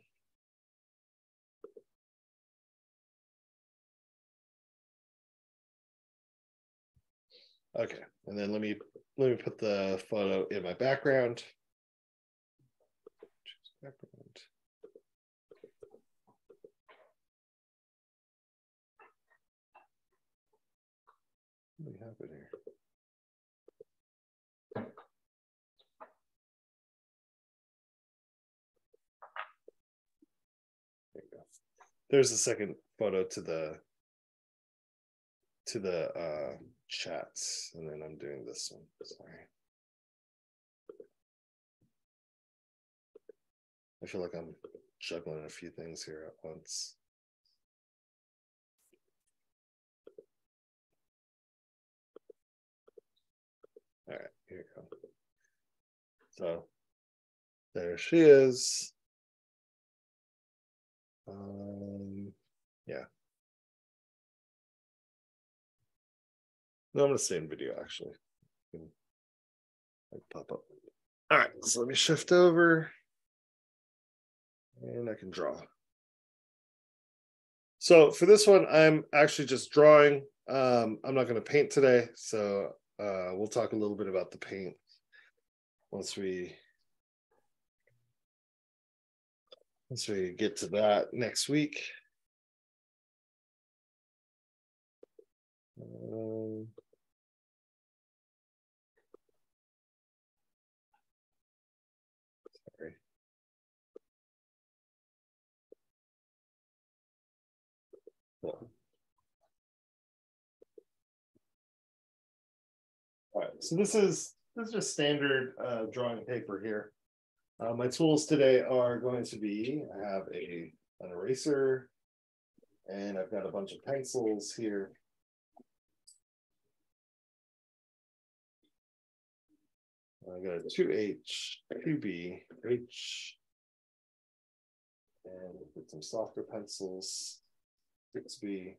Okay, and then let me put the photo in my background. Background. What do we have in here? There you go. There's the second photo to the chats, and then I'm doing this one. Sorry. I feel like I'm juggling a few things here at once. All right, here we go. So there she is. Yeah. No, I'm gonna stay in video actually. Pop up. All right, so let me shift over and I can draw. So for this one, I'm actually just drawing. I'm not going to paint today, so we'll talk a little bit about the paint once we get to that next week. Sorry. Well. All right, so this is just standard drawing paper here. My tools today are going to be, I have an eraser, and I've got a bunch of pencils here. I got a 2H, 2B, H, and put some softer pencils, 6B.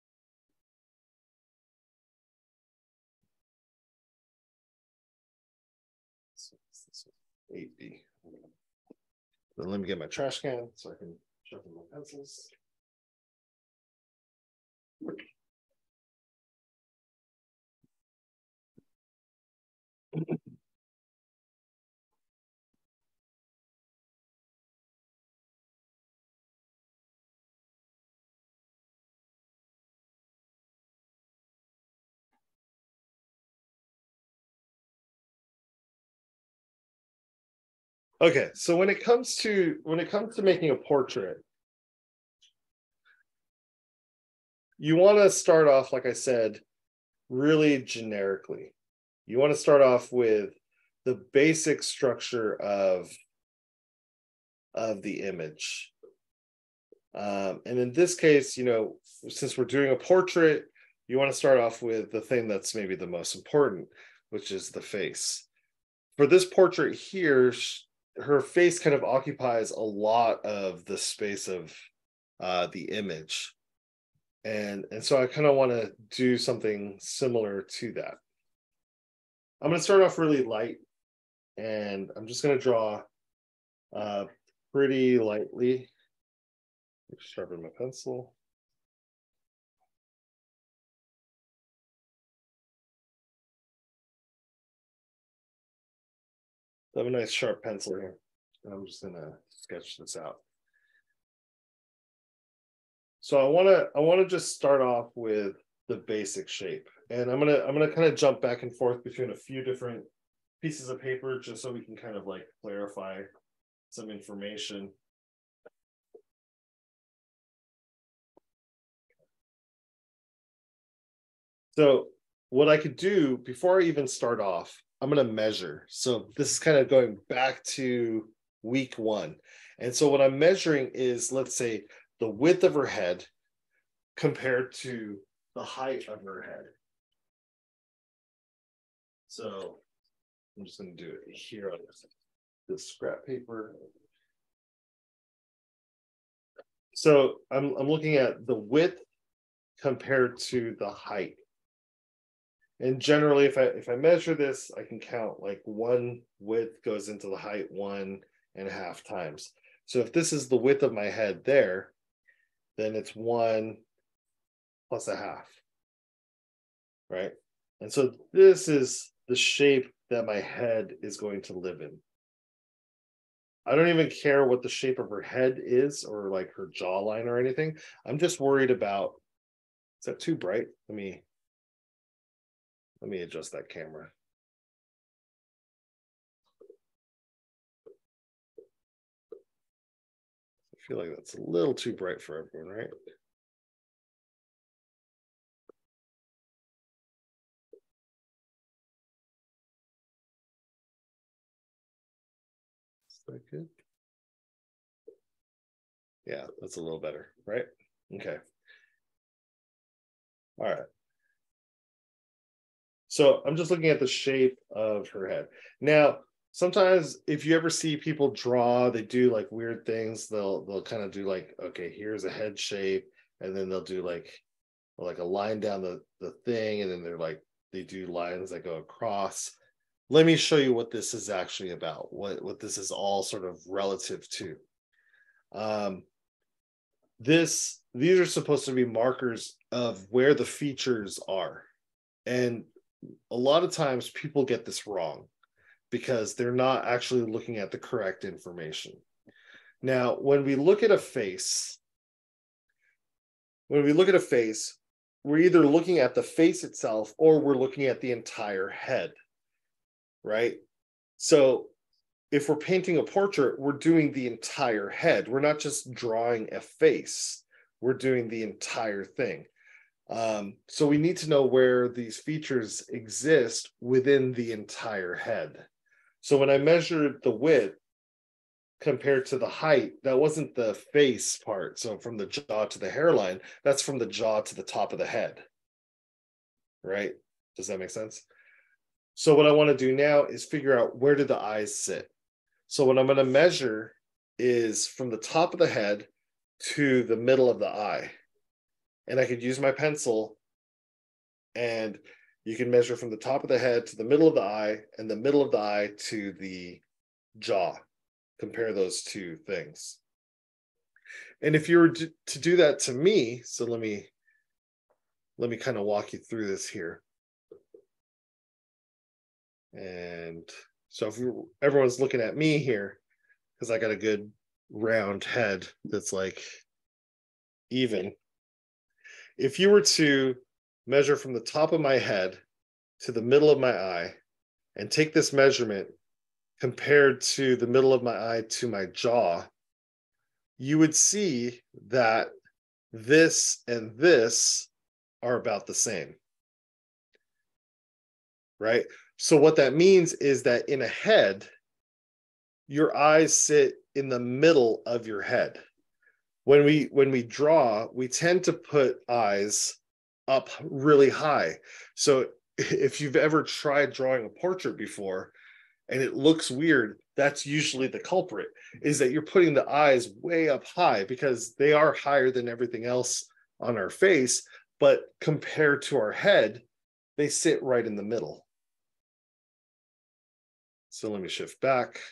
So 8B. Then let me get my trash can so I can sharpen my pencils. Okay, so when it comes to making a portrait, you want to start off, like I said, really generically. You want to start off with the basic structure of the image. And in this case, you know, since we're doing a portrait, you want to start off with the thing that's maybe the most important, which is the face. For this portrait here, her face kind of occupies a lot of the space of the image. And so I kind of want to do something similar to that. I'm going to start off really light, and I'm just going to draw pretty lightly. Sharpen my pencil. I have a nice sharp pencil here. I'm just going to sketch this out. So I want to just start off with the basic shape, and I'm gonna kind of jump back and forth between a few different pieces of paper just so we can kind of like clarify some information. So what I could do before I even start off, I'm going to measure. So this is kind of going back to week 1. And so what I'm measuring is, let's say, the width of her head compared to the height of her head. So I'm just going to do it here on this scrap paper. So I'm looking at the width compared to the height. And generally, if I measure this, I can count like one width goes into the height 1.5 times. So if this is the width of my head there, then it's 1 plus a half, right? And so this is the shape that my head is going to live in. I don't even care what the shape of her head is or like her jawline or anything. I'm just worried about, is that too bright? Let me adjust that camera. I feel like that's a little too bright for everyone, right? Is that good? Yeah, that's a little better, right? Okay. All right. So I'm just looking at the shape of her head. Now, sometimes if you ever see people draw, they do like weird things. They'll kind of do like, okay, here's a head shape, and then they'll do like a line down the thing, and then they do lines that go across. Let me show you what this is actually about, what this is all sort of relative to. These are supposed to be markers of where the features are. And a lot of times people get this wrong because they're not actually looking at the correct information. Now, when we look at a face, we're either looking at the face itself or we're looking at the entire head, right? So if we're painting a portrait, we're doing the entire head. We're not just drawing a face. We're doing the entire thing. So we need to know where these features exist within the entire head. So when I measured the width compared to the height, that wasn't the face part. So from the jaw to the hairline, that's from the jaw to the top of the head, right? Does that make sense? So what I want to do now is figure out, where do the eyes sit? So what I'm going to measure is from the top of the head to the middle of the eye. And I could use my pencil, and you can measure from the top of the head to the middle of the eye, and the middle of the eye to the jaw. Compare those two things. And if you were to do that to me, so let me kind of walk you through this here. And so if everyone's looking at me here, because I got a good round head that's like even. If you were to measure from the top of my head to the middle of my eye and take this measurement compared to the middle of my eye to my jaw, you would see that this and this are about the same, right? So what that means is that in a head, your eyes sit in the middle of your head. When we draw, we tend to put eyes up really high. So if you've ever tried drawing a portrait before and it looks weird, that's usually the culprit, is that you're putting the eyes way up high because they are higher than everything else on our face, but compared to our head, they sit right in the middle. So let me shift back.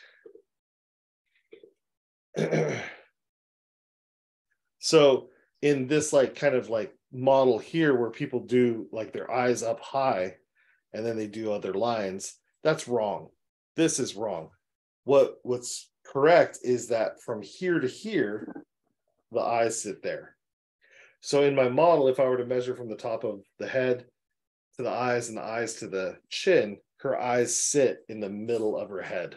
So in this like kind of like model here where people do like their eyes up high and then they do other lines, that's wrong. This is wrong. What's correct is that from here to here, the eyes sit there. So in my model, if I were to measure from the top of the head to the eyes and the eyes to the chin, her eyes sit in the middle of her head.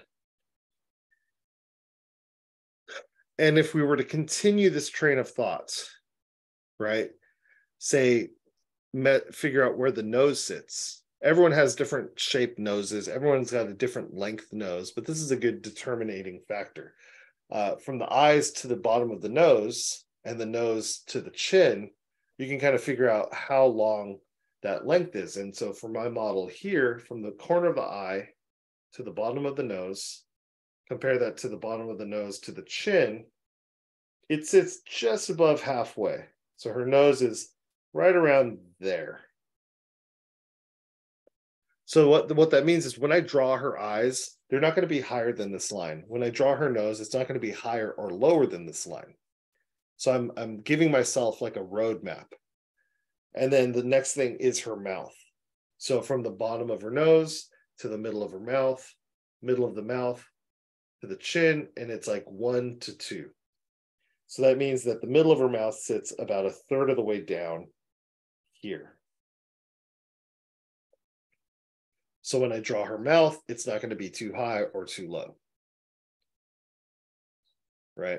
And if we were to continue this train of thoughts, right, say, figure out where the nose sits. Everyone has different shaped noses. Everyone's got a different length nose, but this is a good determining factor. From the eyes to the bottom of the nose and the nose to the chin, you can kind of figure out how long that length is. And so for my model here, from the corner of the eye to the bottom of the nose, compare that to the bottom of the nose to the chin, it sits just above halfway. So her nose is right around there. So what that means is when I draw her eyes, they're not going to be higher than this line. When I draw her nose, it's not going to be higher or lower than this line. So I'm giving myself like a roadmap. And then the next thing is her mouth. So from the bottom of her nose to the middle of her mouth, middle of the mouth to the chin, and it's like 1 to 2. So that means that the middle of her mouth sits about 1/3 of the way down here. So when I draw her mouth, it's not going to be too high or too low. Right?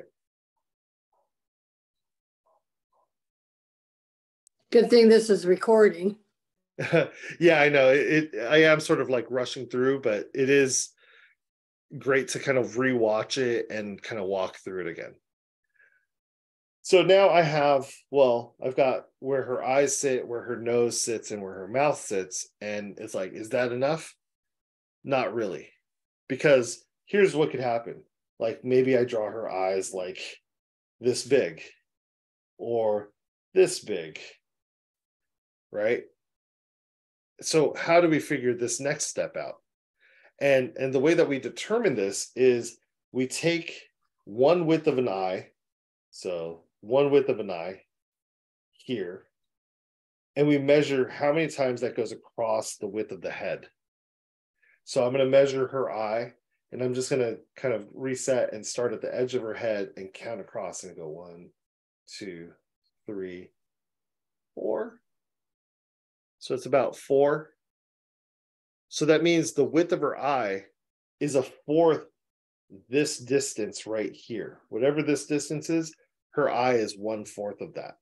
Good thing this is recording. Yeah, I know. I am sort of like rushing through, but it is great to kind of rewatch it and kind of walk through it again. So now I've got where her eyes sit, where her nose sits, and where her mouth sits. And it's like, is that enough? Not really. Because here's what could happen. Like maybe I draw her eyes like this big or this big, right? So how do we figure this next step out? And the way that we determine this is we take one width of an eye, so one width of an eye here, and we measure how many times that goes across the width of the head. So I'm going to measure her eye, and I'm just going to kind of reset and start at the edge of her head and count across and go 1, 2, 3, 4. So it's about 4. So that means the width of her eye is 1/4 this distance right here. Whatever this distance is, her eye is 1/4 of that.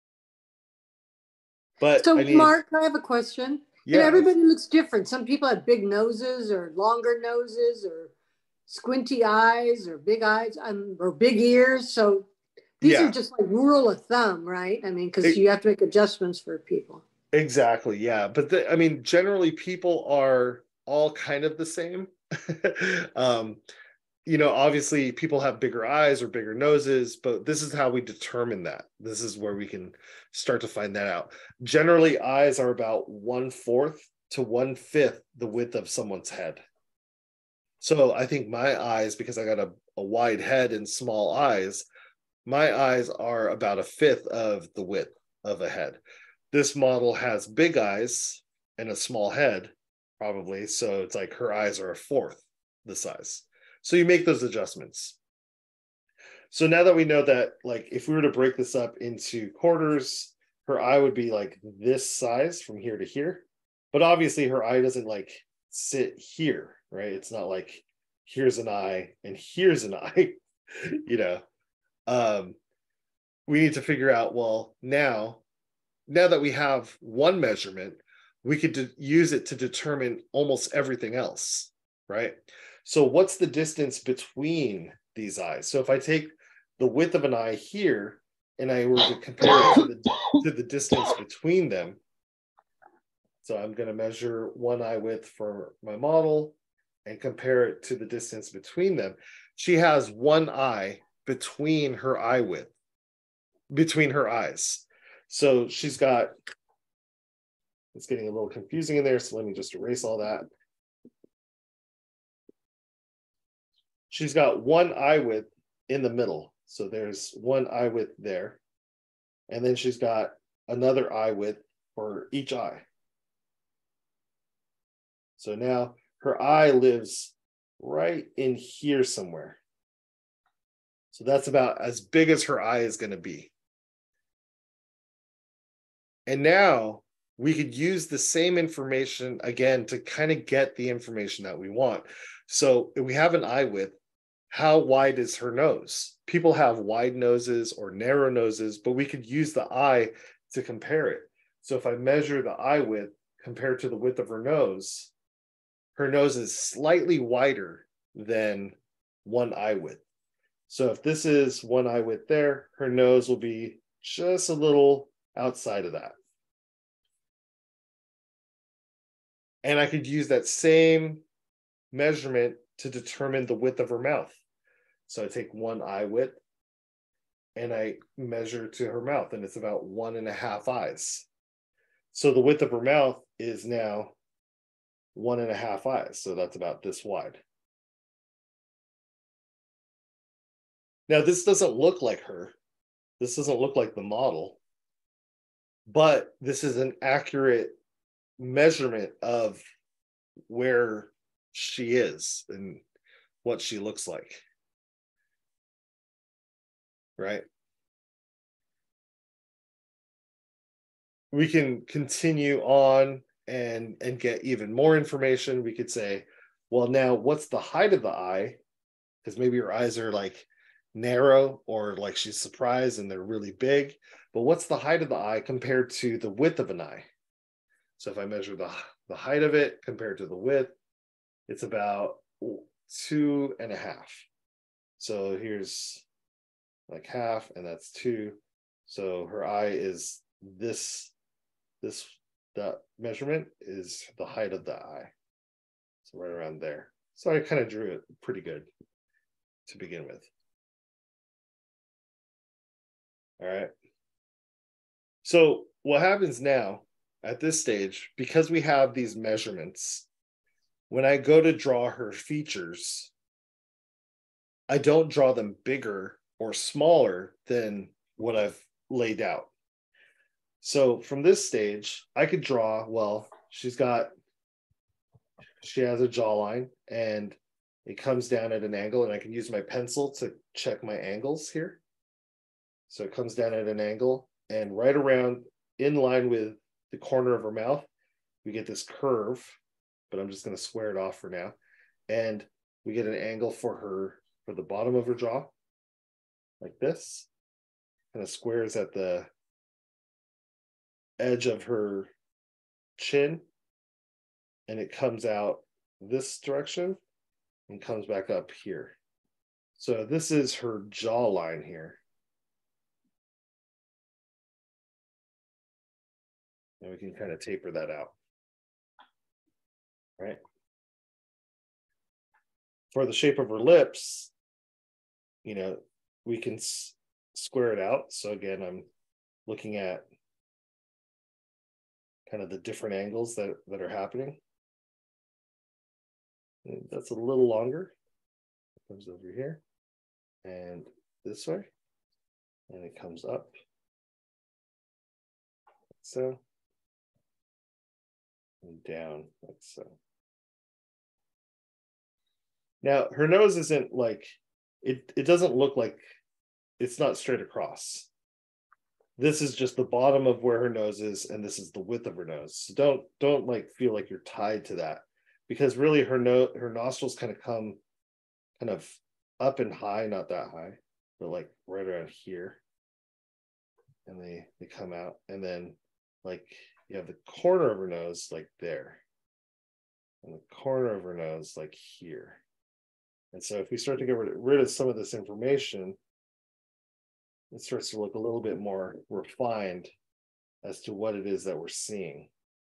But So, Mark, I have a question. Yeah, everybody looks different. Some people have big noses or longer noses or squinty eyes or big eyes or big ears. So these are just like rule of thumb, right? I mean, because you have to make adjustments for people. Exactly, yeah. But generally people are all kind of the same. Obviously people have bigger eyes or bigger noses, but this is how we determine that. This is where we can start to find that out. Generally, eyes are about 1/4 to 1/5 the width of someone's head. So I think my eyes, because I got a wide head and small eyes, my eyes are about 1/5 of the width of a head. This model has big eyes and a small head, probably. So it's like her eyes are 1/4 the size. So you make those adjustments. So now that we know that, like, if we were to break this up into quarters, her eye would be like this size from here to here. But obviously her eye doesn't like sit here, right? It's not like here's an eye and here's an eye, you know. We need to figure out, well, now that we have one measurement, we could use it to determine almost everything else, right? So what's the distance between these eyes? So if I take the width of an eye here and I were to compare it to the distance between them, so I'm going to measure one eye width for my model and compare it to the distance between them. She has one eye between her eye width, between her eyes. So she's got, it's getting a little confusing in there, so let me just erase all that. She's got one eye width in the middle. So there's one eye width there. And then she's got another eye width for each eye. So now her eye lives right in here somewhere. So that's about as big as her eye is going to be. And now we could use the same information again to kind of get the information that we want. So if we have an eye width, how wide is her nose? People have wide noses or narrow noses, but we could use the eye to compare it. So if I measure the eye width compared to the width of her nose is slightly wider than one eye width. So if this is one eye width there, her nose will be just a little outside of that. And I could use that same measurement to determine the width of her mouth. So I take one eye width and I measure to her mouth, and it's about 1.5 eyes. So the width of her mouth is now 1.5 eyes. So that's about this wide. Now, this doesn't look like her. This doesn't look like the model, but this is an accurate measurement of where she is and what she looks like. Right? We can continue on and get even more information. We could say, well, now what's the height of the eye? Because maybe her eyes are like narrow, or like she's surprised and they're really big. But what's the height of the eye compared to the width of an eye? So if I measure the height of it compared to the width, it's about 2.5. So here's like half, and that's 2. So her eye is that measurement is the height of the eye. So right around there. So I kind of drew it pretty good to begin with. All right. So what happens now at this stage, because we have these measurements, when I go to draw her features, I don't draw them bigger or smaller than what I've laid out. So from this stage, I could draw, well, she has a jawline and it comes down at an angle, and I can use my pencil to check my angles here. So it comes down at an angle, and right around in line with the corner of her mouth, we get this curve, but I'm just going to square it off for now. And we get an angle for the bottom of her jaw, like this, kind of squares at the edge of her chin, and it comes out this direction and comes back up here. So this is her jawline here. And we can kind of taper that out. Right? For the shape of her lips, we can square it out. So again, I'm looking at kind of the different angles that are happening. And that's a little longer. It comes over here and this way, and it comes up like so, and down like so. Now her nose isn't like it doesn't look like, it's not straight across. This is just the bottom of where her nose is, and this is the width of her nose. So don't like feel like you're tied to that, because really her nostrils kind of come kind of up and high, not that high, but like right around here, and they come out, and then like you have the corner of her nose like there, and the corner of her nose like here. And so if we start to get rid of some of this information, it starts to look a little bit more refined as to what it is that we're seeing.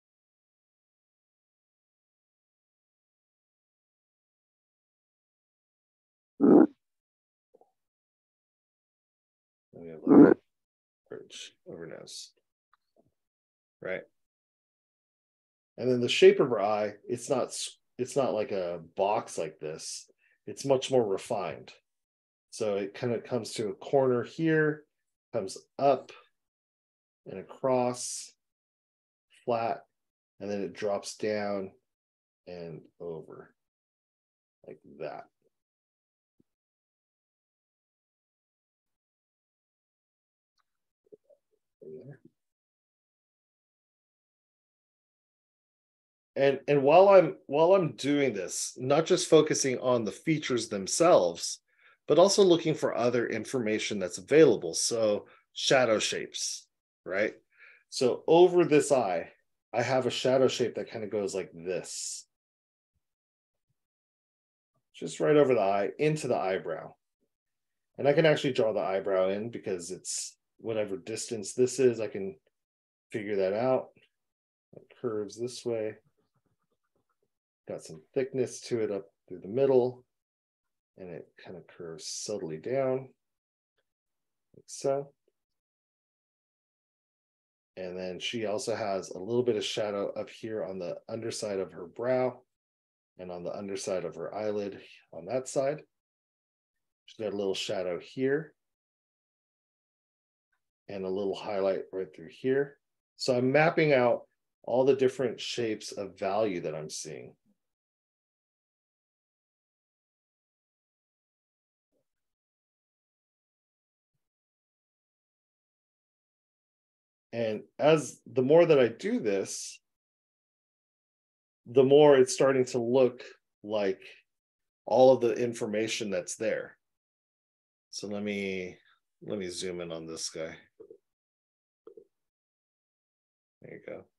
And we have like bridge over nose, right? And then the shape of her eye, it's not like a box like this. It's much more refined. So it kind of comes to a corner here, comes up and across, flat, and then it drops down and over like that. And while I'm doing this, not just focusing on the features themselves, but also looking for other information that's available. So shadow shapes, right? So over this eye, I have a shadow shape that kind of goes like this. Just right over the eye, into the eyebrow. And I can actually draw the eyebrow in because it's whatever distance this is, I can figure that out. It curves this way. Got some thickness to it up through the middle, and it kind of curves subtly down, like so. And then she also has a little bit of shadow up here on the underside of her brow and on the underside of her eyelid on that side. She's got a little shadow here and a little highlight right through here. So I'm mapping out all the different shapes of value that I'm seeing. And as the more that I do this, the more it's starting to look like all of the information that's there. So let me zoom in on this guy. There you go.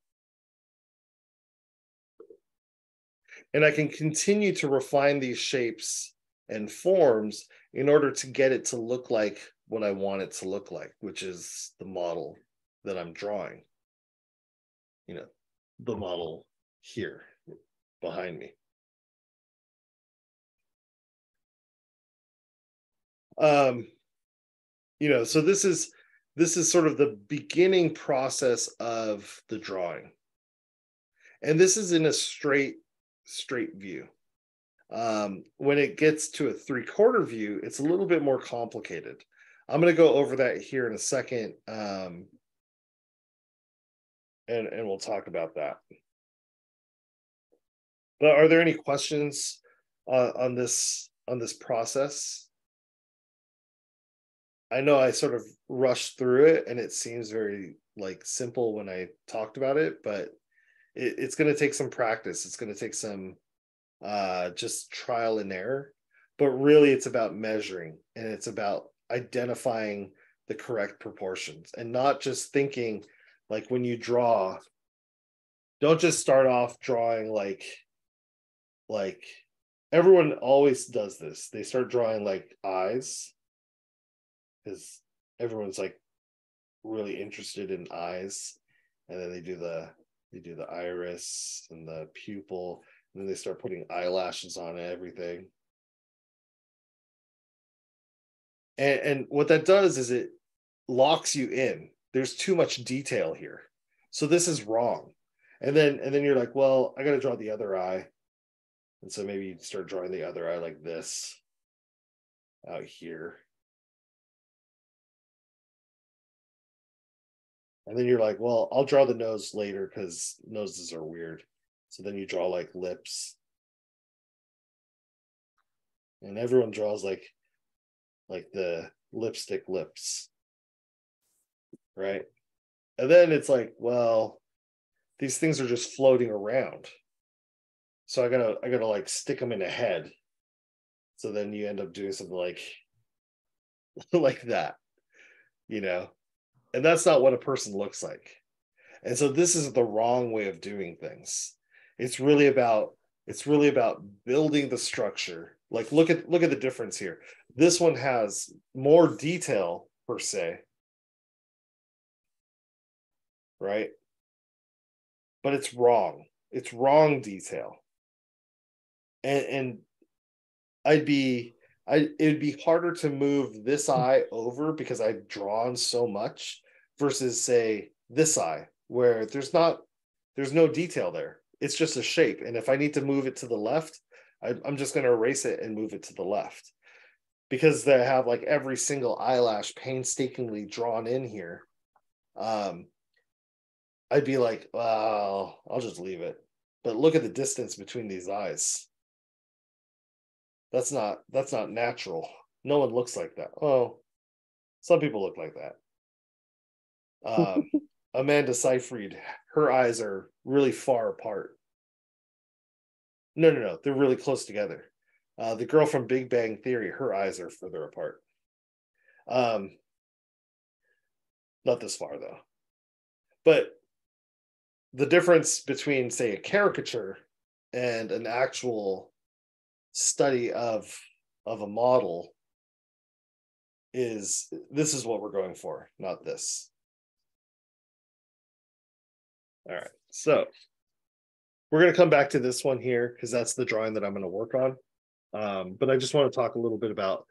And I can continue to refine these shapes and forms in order to get it to look like what I want it to look like, which is the model that I'm drawing. You know, the model here behind me. You know, so this is sort of the beginning process of the drawing. And this is in a straight view. When it gets to a 3/4 view, it's a little bit more complicated. I'm going to go over that here in a second. And we'll talk about that. But are there any questions on this process? I know I sort of rushed through it and it seems very like simple when I talked about it, but it's going to take some practice. It's going to take some just trial and error, but really it's about measuring and it's about identifying the correct proportions and not just thinking like when you draw, don't just start off drawing like everyone always does this. They start drawing like eyes because everyone's like really interested in eyes, and then they do the iris and the pupil, and then they start putting eyelashes on everything. And what that does is it locks you in. There's too much detail here. So this is wrong. And then you're like, well, I got to draw the other eye. And so maybe you start drawing the other eye like this out here. And then you're like, well, I'll draw the nose later because noses are weird. So then you draw like lips. And everyone draws like the lipstick lips. Right? And then it's like, well, these things are just floating around. So I gotta like stick them in a head. So then you end up doing something like like that, you know, and that's not what a person looks like. And so this is the wrong way of doing things. It's really about building the structure. Like look at the difference here. This one has more detail per se, right? But it's wrong. It's wrong detail. And it'd be harder to move this eye over because I've drawn so much versus say this eye where there's no detail there. It's just a shape. And if I need to move it to the left, I'm just going to erase it and move it to the left because they have like every single eyelash painstakingly drawn in here. I'd be like, well, I'll just leave it. But look at the distance between these eyes. That's not natural. No one looks like that. Oh, some people look like that. Amanda Seyfried, her eyes are really far apart. No, they're really close together. The girl from Big Bang Theory, her eyes are further apart. Not this far though. But the difference between, say, a caricature and an actual study of a model is this is what we're going for, not this. All right, so we're going to come back to this one here because that's the drawing that I'm going to work on. But I just want to talk a little bit about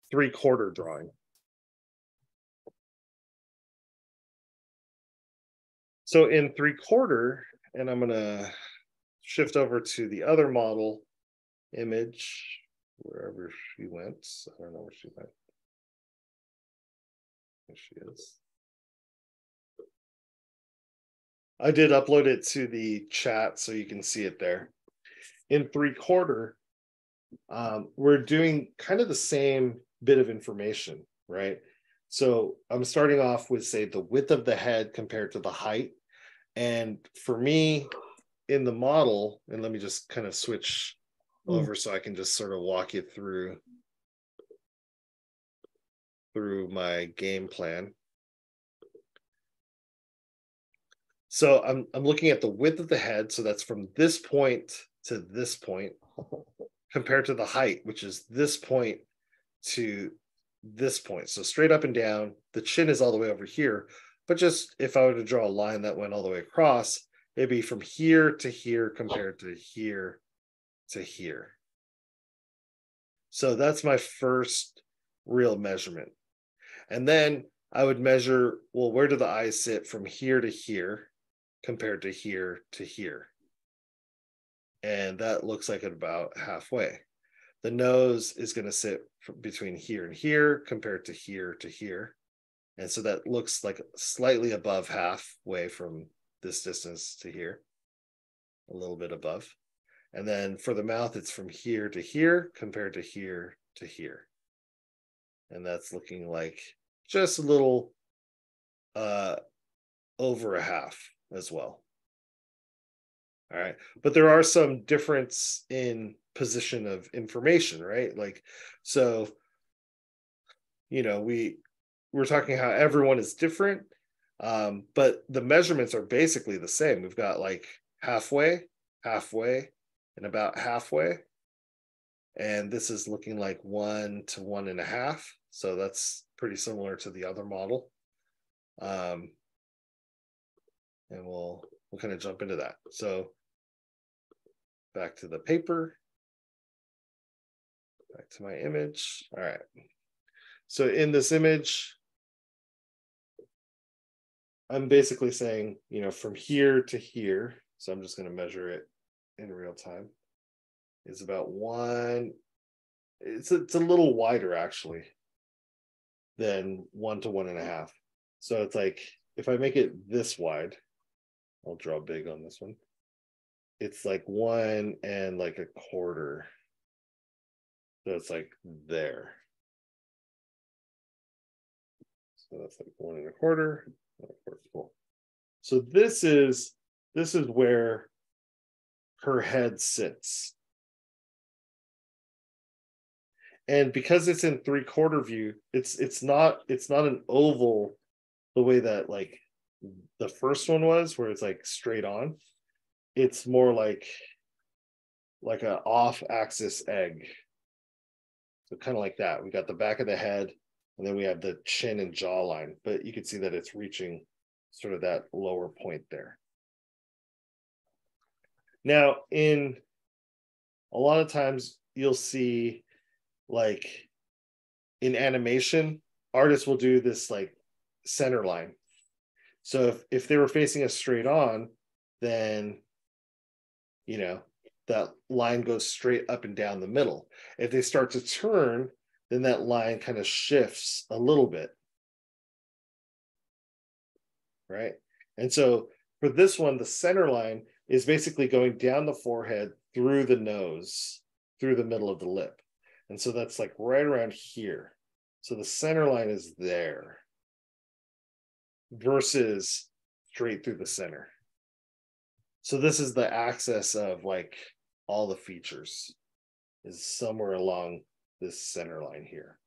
3/4 drawing. So in 3/4, and I'm gonna shift over to the other model image, wherever she went. I don't know where she went. There she is. I did upload it to the chat so you can see it there. In 3/4, we're doing kind of the same bit of information, right? So I'm starting off with, say, the width of the head compared to the height. And for me, in the model, and let me just kind of switch over so I can just sort of walk you through my game plan. So I'm looking at the width of the head, so that's from this point to this point, compared to the height, which is this point to this point. So straight up and down, the chin is all the way over here. But just if I were to draw a line that went all the way across, it'd be from here to here compared to here to here. So that's my first real measurement. And then I would measure, well, where do the eyes sit from here to here compared to here to here? And that looks like about halfway. The nose is going to sit between here and here compared to here to here. And so that looks like slightly above halfway from this distance to here, a little bit above. And then for the mouth, it's from here to here compared to here to here. And that's looking like just a little over a half as well. All right. But there are some difference in position of information, right? Like, so, you know, we're talking how everyone is different, but the measurements are basically the same. We've got like halfway, halfway, and about halfway. And this is looking like 1 to 1.5. So that's pretty similar to the other model. And we'll kind of jump into that. So back to the paper, back to my image. All right. So in this image, I'm basically saying, you know, from here to here, so I'm just going to measure it in real time, is about 1. It's a little wider actually than 1 to 1.5. So it's like, if I make it this wide, I'll draw big on this one. It's like 1 and like 1/4. So it's like there. So that's like 1 1/4. Cool. So this is where her head sits. And because it's in 3/4 view, it's not an oval the way that like the first one was, where it's like straight on. It's more like a off-axis egg. So kind of like that. We got the back of the head, and then we have the chin and jawline, but you can see that it's reaching sort of that lower point there. Now, in a lot of times you'll see, like in animation, artists will do this like center line. So if they were facing us straight on, then, you know, that line goes straight up and down the middle. If they start to turn, then that line kind of shifts a little bit. Right? And so for this one, the center line is basically going down the forehead, through the nose, through the middle of the lip. And so that's like right around here. So the center line is there versus straight through the center. So this is the axis of like all the features, is somewhere along this center line here.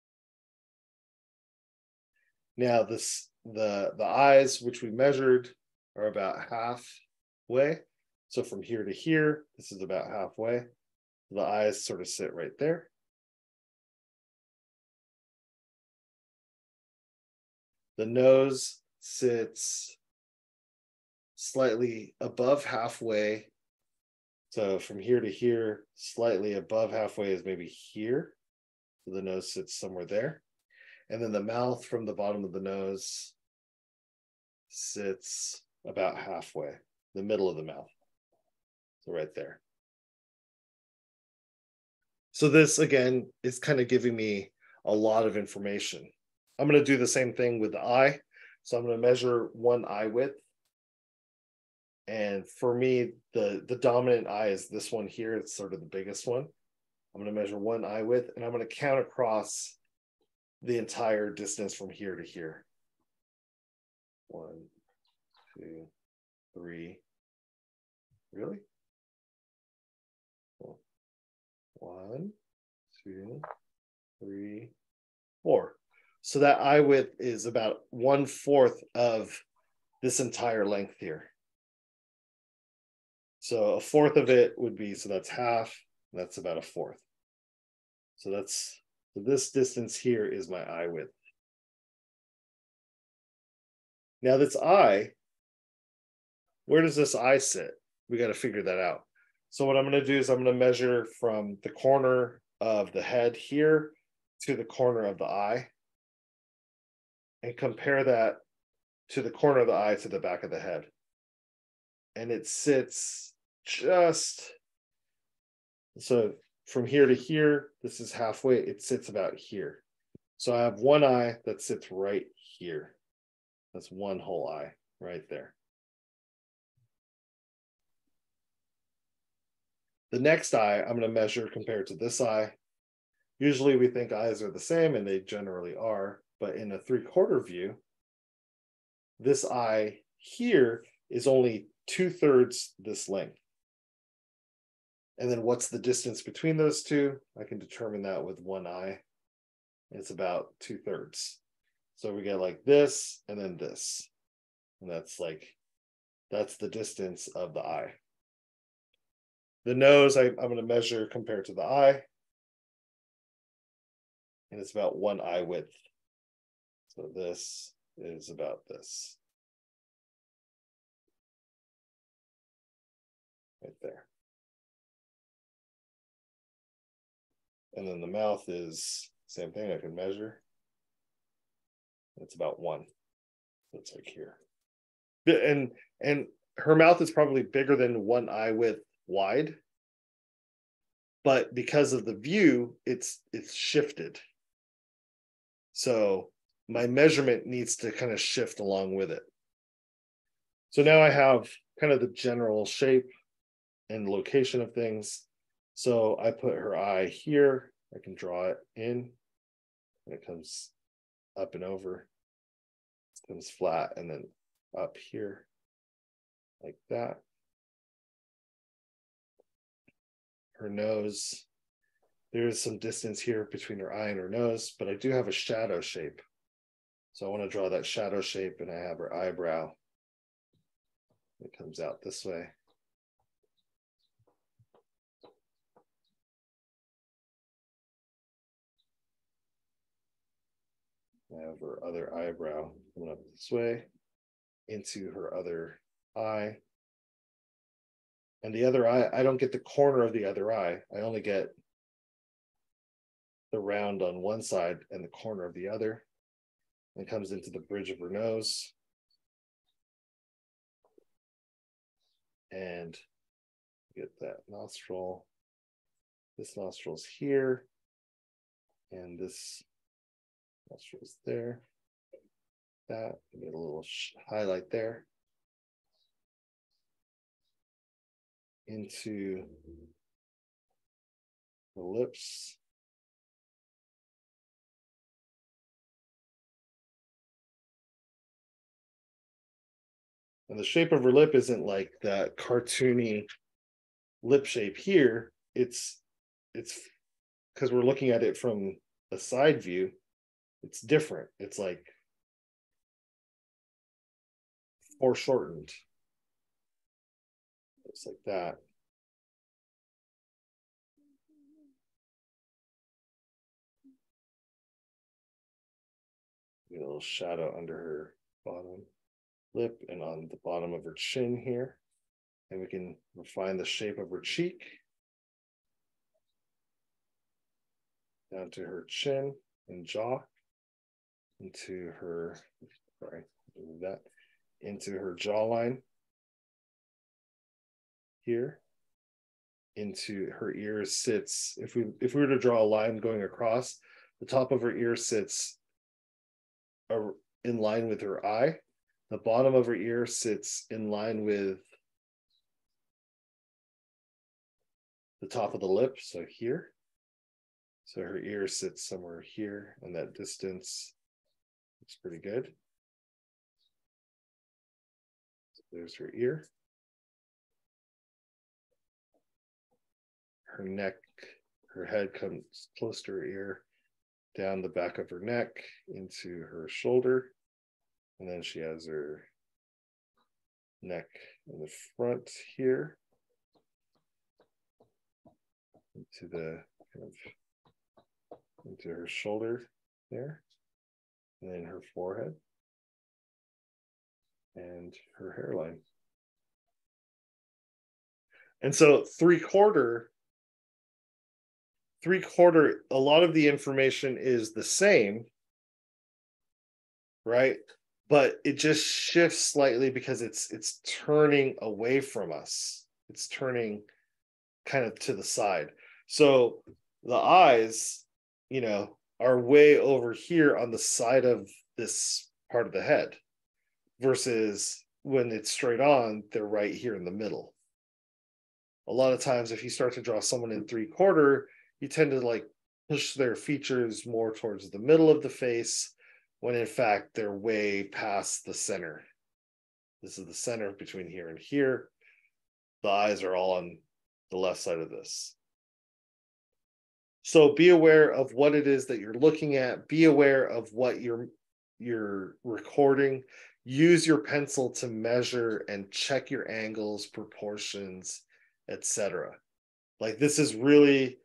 Now the eyes, which we measured, are about halfway. So from here to here, this is about halfway. The eyes sort of sit right there. The nose sits slightly above halfway. So from here to here, slightly above halfway is maybe here. So the nose sits somewhere there. And then the mouth from the bottom of the nose sits about halfway, the middle of the mouth. So right there. So this, again, is kind of giving me a lot of information. I'm going to do the same thing with the eye. So I'm going to measure one eye width. And for me, the dominant eye is this one here. It's sort of the biggest one. I'm going to measure one eye width, and I'm going to count across the entire distance from here to here. 1, 2, 3. Really? 1, 2, 3, 4. So that eye width is about 1/4 of this entire length here. So 1/4 of it would be, so that's half, that's about 1/4. So that's, so this distance here is my eye width. Now this eye, where does this eye sit? We got to figure that out. So what I'm going to do is I'm going to measure from the corner of the head here to the corner of the eye and compare that to the corner of the eye to the back of the head. And it sits just, so from here to here, this is halfway, it sits about here. So I have one eye that sits right here. That's one whole eye right there. The next eye, I'm going to measure compared to this eye. Usually we think eyes are the same, and they generally are, but in a 3/4 view, this eye here is only 2/3 this length. And then what's the distance between those two? I can determine that with one eye. It's about 2/3. So we get like this and then this. And that's the distance of the eye. The nose, I'm going to measure compared to the eye. And it's about one eye width. So this is about this. Right there. And then the mouth is same thing, I can measure. It's about 1. It's like here. And her mouth is probably bigger than one eye width wide. But because of the view, it's shifted. So my measurement needs to kind of shift along with it. So now I have kind of the general shape and location of things. So I put her eye here. I can draw it in. And it comes up and over. It comes flat and then up here like that. Her nose, there is some distance here between her eye and her nose, but I do have a shadow shape. So I want to draw that shadow shape, and I have her eyebrow. It comes out this way. I have her other eyebrow coming up this way into her other eye. And the other eye, I don't get the corner of the other eye. I only get the round on one side and the corner of the other. And it comes into the bridge of her nose. And get that nostril. This nostril's here. And this nostril's there. That, get a little highlight there. Into the lips. And the shape of her lip isn't like that cartoony lip shape here. It's because we're looking at it from a side view. It's different. It's like foreshortened. Looks like that. Get a little shadow under her bottom lip and on the bottom of her chin here. And we can refine the shape of her cheek down to her chin and jaw, into her, sorry, that, into her jawline here. Into her ear sits, if we were to draw a line going across, the top of her ear sits in line with her eye. The bottom of her ear sits in line with the top of the lip, so here. So her ear sits somewhere here, and that distance looks pretty good. So there's her ear. Her neck, her head comes close to her ear, down the back of her neck into her shoulder. And then she has her neck in the front here, into the kind of into her shoulder there, and then her forehead and her hairline. And so three-quarter, a lot of the information is the same, right? But it just shifts slightly because it's turning away from us. It's turning kind of to the side. So the eyes, are way over here on the side of this part of the head, versus when it's straight on, they're right here in the middle. A lot of times, if you start to draw someone in three-quarter, you tend to push their features more towards the middle of the face, when in fact they're way past the center. This is the center between here and here. The eyes are all on the left side of this. So be aware of what it is that you're looking at. Be aware of what you're recording. Use your pencil to measure and check your angles, proportions, etc. This is really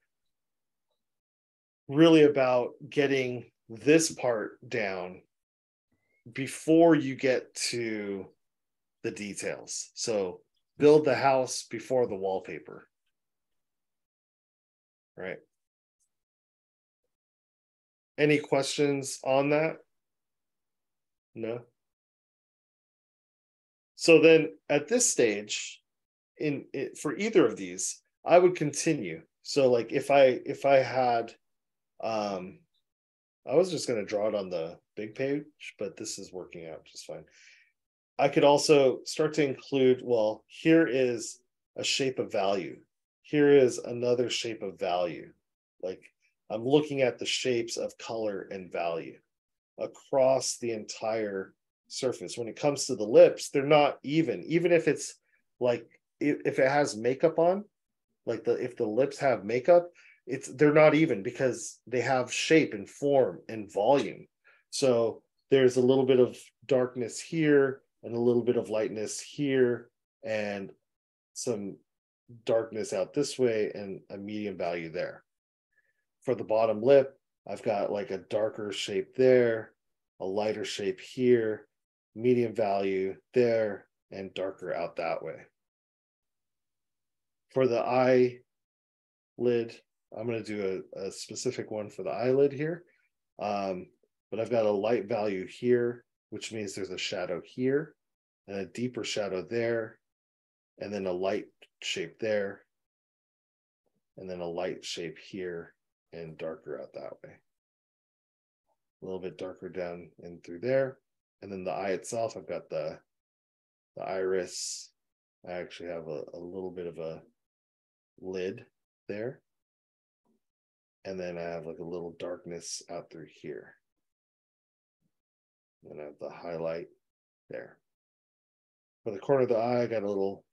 about getting this part down before you get to the details. So build the house before the wallpaper, right? Any questions on that? No? So then at this stage, for either of these, I would continue. So if I had, I was just going to draw it on the big page, but this is working out just fine. I could also start to include, well, here is a shape of value. Here is another shape of value. I'm looking at the shapes of color and value across the entire surface. When it comes to the lips, they're not even if it's if it has makeup on, if the lips have makeup, they're not even, because they have shape and form and volume. So there's a little bit of darkness here and a little bit of lightness here and some darkness out this way and a medium value there. For the bottom lip, I've got a darker shape there, a lighter shape here, medium value there, and darker out that way. For the eyelid, I'm going to do a specific one for the eyelid here. But I've got a light value here, which means there's a shadow here, and a deeper shadow there, and then a light shape there, and then a light shape here, and darker out that way. A little bit darker down and through there. And then the eye itself, I've got the iris. I actually have a little bit of a lid there. And then I have a little darkness out through here. And I have the highlight there. For the corner of the eye, I got a little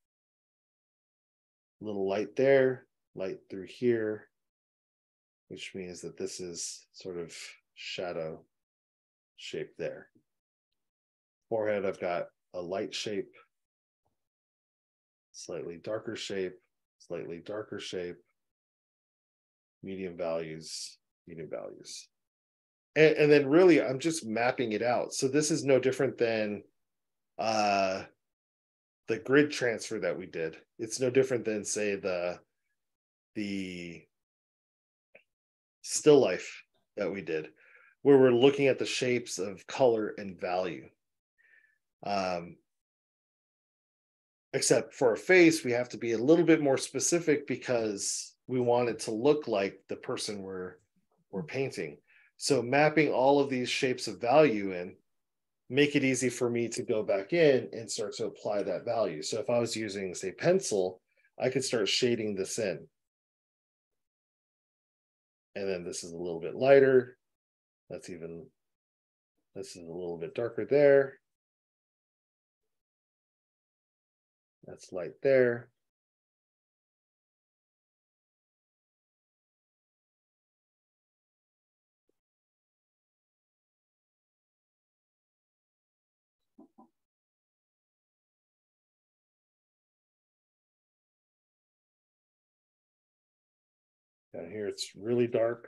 light there, light through here, which means that this is sort of shadow shape there. Forehead, I've got a light shape, slightly darker shape, slightly darker shape, medium values, medium values. And then really, I'm just mapping it out. So this is no different than the grid transfer that we did. It's no different than, say, the still life that we did, where we're looking at the shapes of color and value. except for a face, we have to be a little bit more specific because we want it to look like the person we're painting. So mapping all of these shapes of value in make it easy for me to go back in and start to apply that value. So if I was using, say, pencil, I could start shading this in. And then this is a little bit lighter. This is a little bit darker there. That's light there. Down here, it's really dark.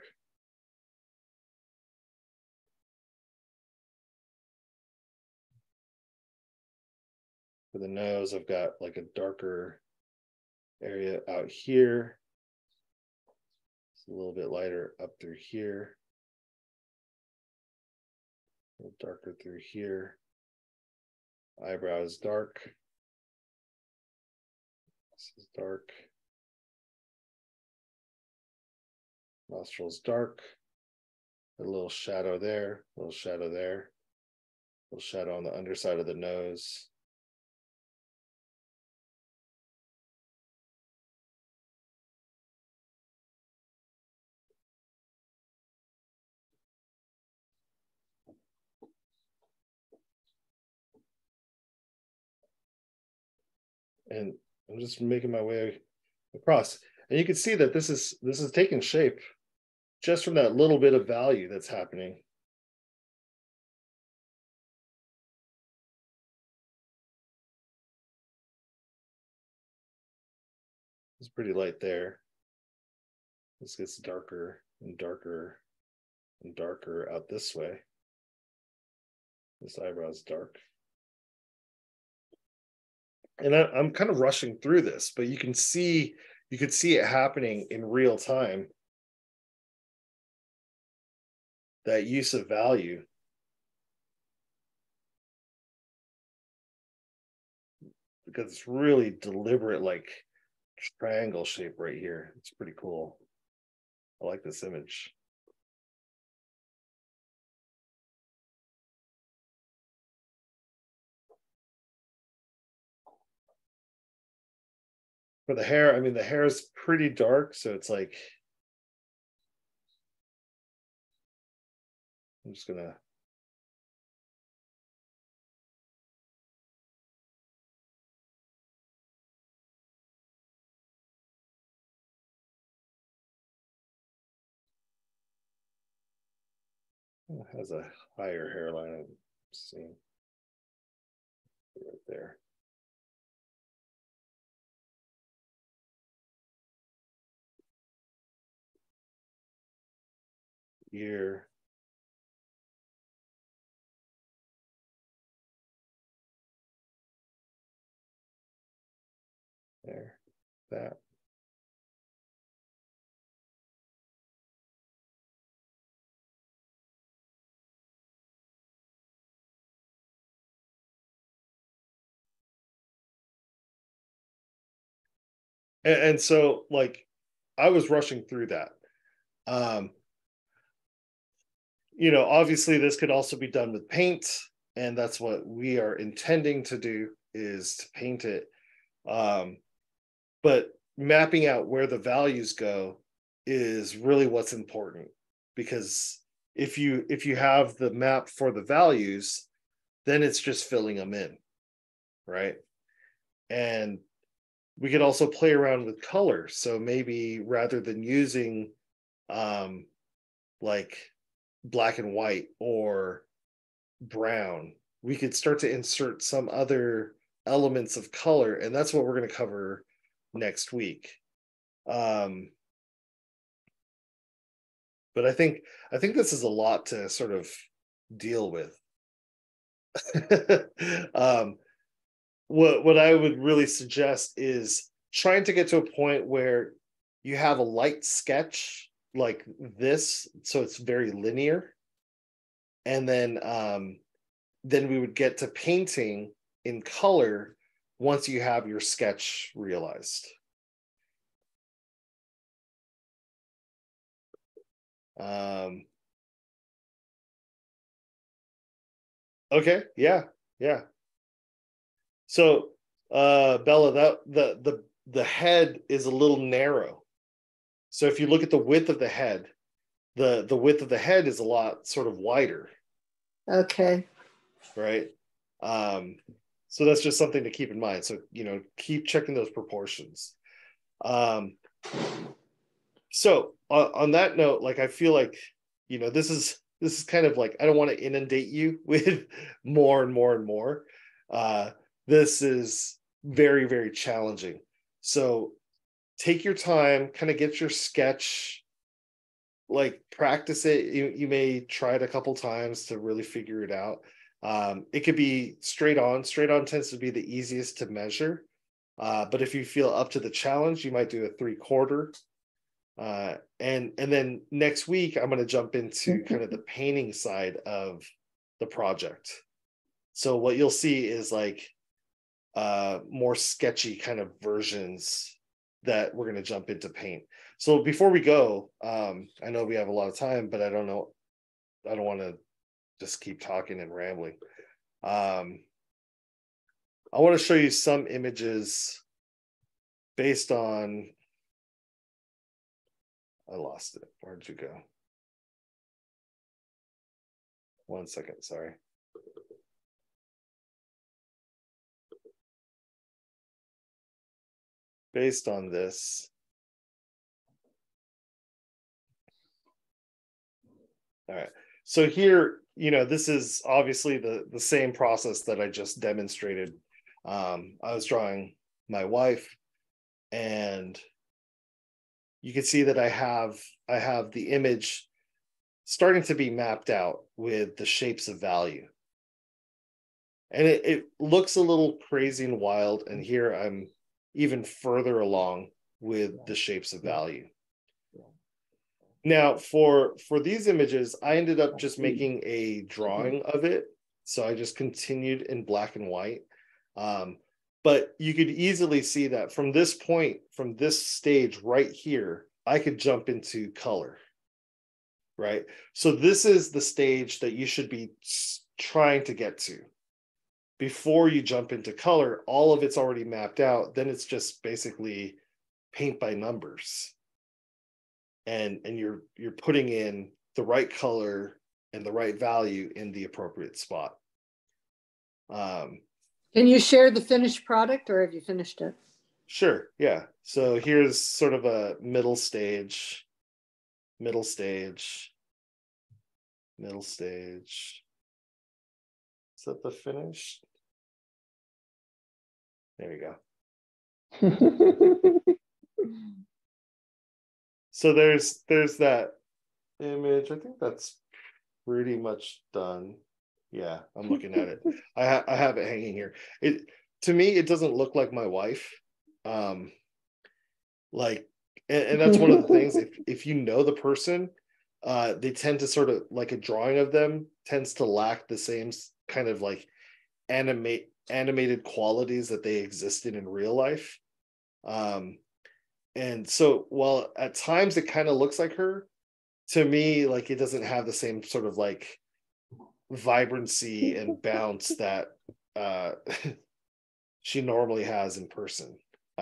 For the nose, I've got like a darker area out here. It's a little bit lighter up through here. A little darker through here. Eyebrow is dark. This is dark. Nostrils dark. A little shadow there, a little shadow there, a little shadow on the underside of the nose. And I'm just making my way across. And you can see that this is taking shape just from that little bit of value that's happening. It's pretty light there. This gets darker and darker and darker out this way. This eyebrow is dark. And I'm kind of rushing through this, but you could see it happening in real time. That use of value. Because it's really deliberate, like triangle shape right here. It's pretty cool. I like this image. For the hair, I mean, the hair is pretty dark, so it's like, I'm just gonna it has a higher hairline. I'm seeing right there. Ear. There. That. And so, like, I was rushing through that. Obviously this could also be done with paint, and that's what we are intending to do, is to paint it. But mapping out where the values go is really what's important, because if you have the map for the values, then it's just filling them in, right? And we could also play around with color. So maybe rather than using like black and white or brown, we could start to insert some other elements of color, and that's what we're going to cover next week. But I think this is a lot to sort of deal with. What I would really suggest is trying to get to a point where you have a light sketch like this, so it's very linear, and then we would get to painting in color once you have your sketch realized. Okay, yeah. So Bella, that the head is a little narrow. So if you look at the width of the head, the width of the head is a lot sort of wider. Okay. Right. So that's just something to keep in mind. So, keep checking those proportions. So on that note, like, I feel like, this is kind of like, I don't want to inundate you with more and more and more. This is very, very challenging. So take your time, kind of get your sketch, like, practice it. You may try it a couple times to really figure it out. It could be straight on. Straight on tends to be the easiest to measure. But if you feel up to the challenge, you might do a 3/4. And then next week, I'm going to jump into kind of the painting side of the project. So what you'll see is like more sketchy kind of versions that we're going to jump into paint. So before we go, I know we have a lot of time, but I don't want to just keep talking and rambling. I want to show you some images based on, I lost it. Where did you go? 1 second, sorry. Based on this. All right. So here, this is obviously the same process that I just demonstrated. I was drawing my wife, and you can see that I have the image starting to be mapped out with the shapes of value. And it looks a little crazy and wild. And here I'm even further along with the shapes of value. Now, for these images, I ended up just making a drawing of it. So I just continued in black and white. But you could easily see that from this point, from this stage right here, I could jump into color, right? So this is the stage that you should be trying to get to. Before you jump into color, all of it's already mapped out. Then it's just basically paint by numbers. And you're putting in the right color and the right value in the appropriate spot. Can you share the finished product, or have you finished it? Sure, yeah. So here's sort of a middle stage. Is that the finish? There you go. So there's that image. I think that's pretty much done. Yeah, I'm looking at it. I have it hanging here. To me, it doesn't look like my wife. Like, and that's one of the things. If you know the person, they tend to sort of, like, a drawing of them tends to lack the same kind of like animated qualities that they existed in real life. And so while at times it kind of looks like her, to me, like, it doesn't have the same sort of like vibrancy and bounce that she normally has in person.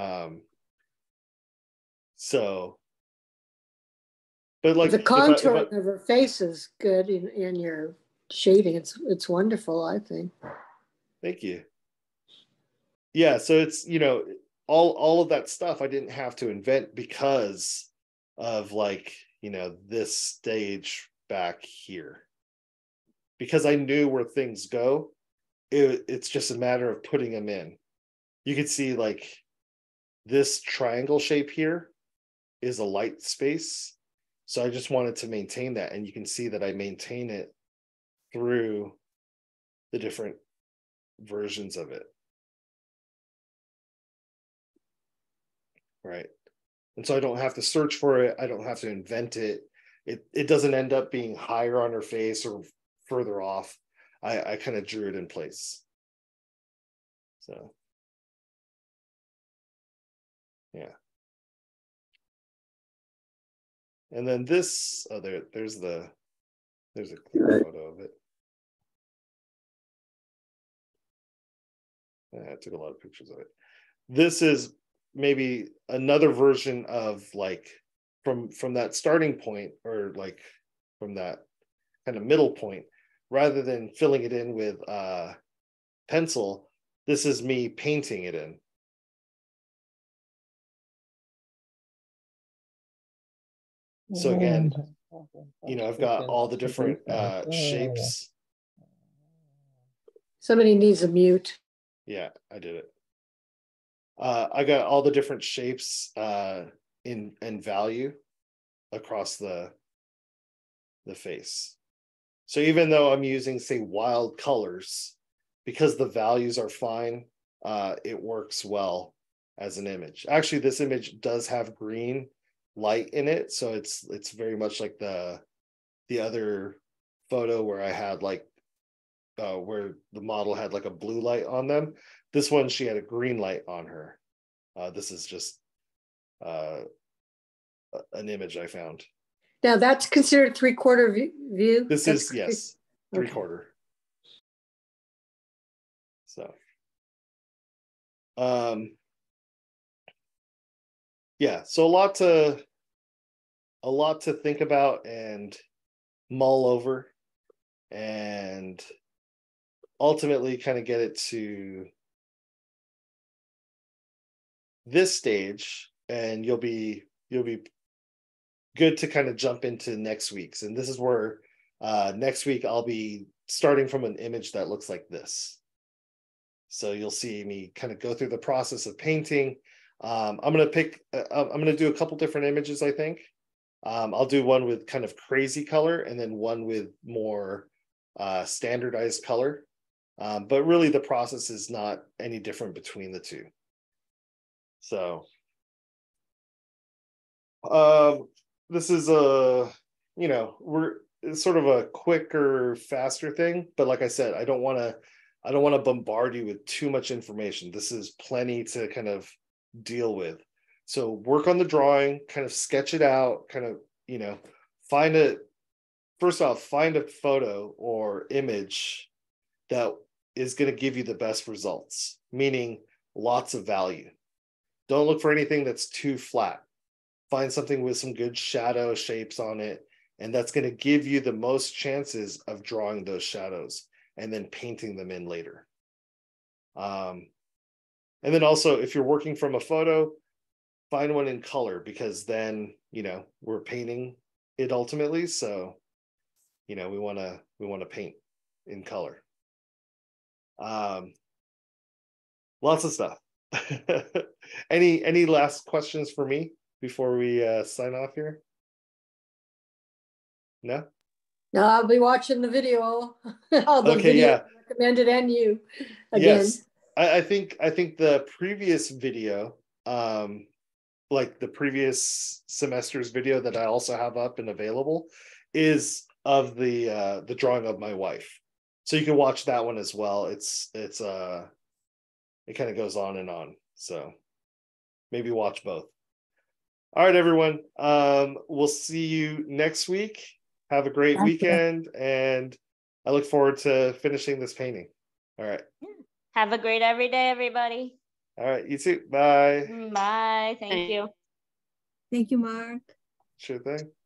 So, but like the contour of her face is good in your shading. It's wonderful, I think. Thank you. Yeah, so it's, all of that stuff I didn't have to invent because of, like, this stage back here. Because I knew where things go, it's just a matter of putting them in. You can see, like, this triangle shape here is a light space. So I just wanted to maintain that. And you can see that I maintain it through the different versions of it. Right. And so I don't have to search for it. I don't have to invent it. It doesn't end up being higher on her face or further off. I kind of drew it in place. So Yeah. And then this, oh, there's a clear photo of it. I took a lot of pictures of it. This is maybe another version of like from that starting point, or like from that kind of middle point, rather than filling it in with pencil. This is me painting it in. So again, I've got all the different shapes. Somebody needs a mute. Yeah, I did it. I got all the different shapes in value across the face. So even though I'm using, say, wild colors, because the values are fine, it works well as an image. Actually, this image does have green light in it, so it's very much like the other photo where I had like where the model had like a blue light on them. This one, she had a green light on her. This is just an image I found. Now that's considered 3/4 view? This is, yes, 3/4. Okay. So, yeah, so a lot to think about and mull over, and ultimately kind of get it to this stage, and you'll be good to kind of jump into next week's. And this is where next week I'll be starting from an image that looks like this. So you'll see me kind of go through the process of painting. I'm going to do a couple different images, I think. I'll do one with kind of crazy color, and then one with more standardized color. But really the process is not any different between the two. So this is it's sort of a quicker, faster thing. But like I said, I don't want to bombard you with too much information. This is plenty to kind of deal with. So work on the drawing, kind of sketch it out, kind of, find a photo or image that is going to give you the best results, meaning lots of value. Don't look for anything that's too flat. Find something with some good shadow shapes on it, and that's going to give you the most chances of drawing those shadows and then painting them in later. And then also, if you're working from a photo, find one in color, because then, we're painting it ultimately. So, we want to paint in color. Lots of stuff. Any last questions for me before we sign off here? No? No, I'll be watching the video. Okay, yeah. Recommended, and you again. Yes. I think the previous video, like the previous semester's video that I also have up and available, is of the drawing of my wife. So you can watch that one as well. It kind of goes on and on. So maybe watch both. All right, everyone. We'll see you next week. Have a great weekend, and I look forward to finishing this painting. All right. Have a great everyday, everybody. All right, you too. Bye. Bye. Thank you. Thank you, Mark. Sure thing.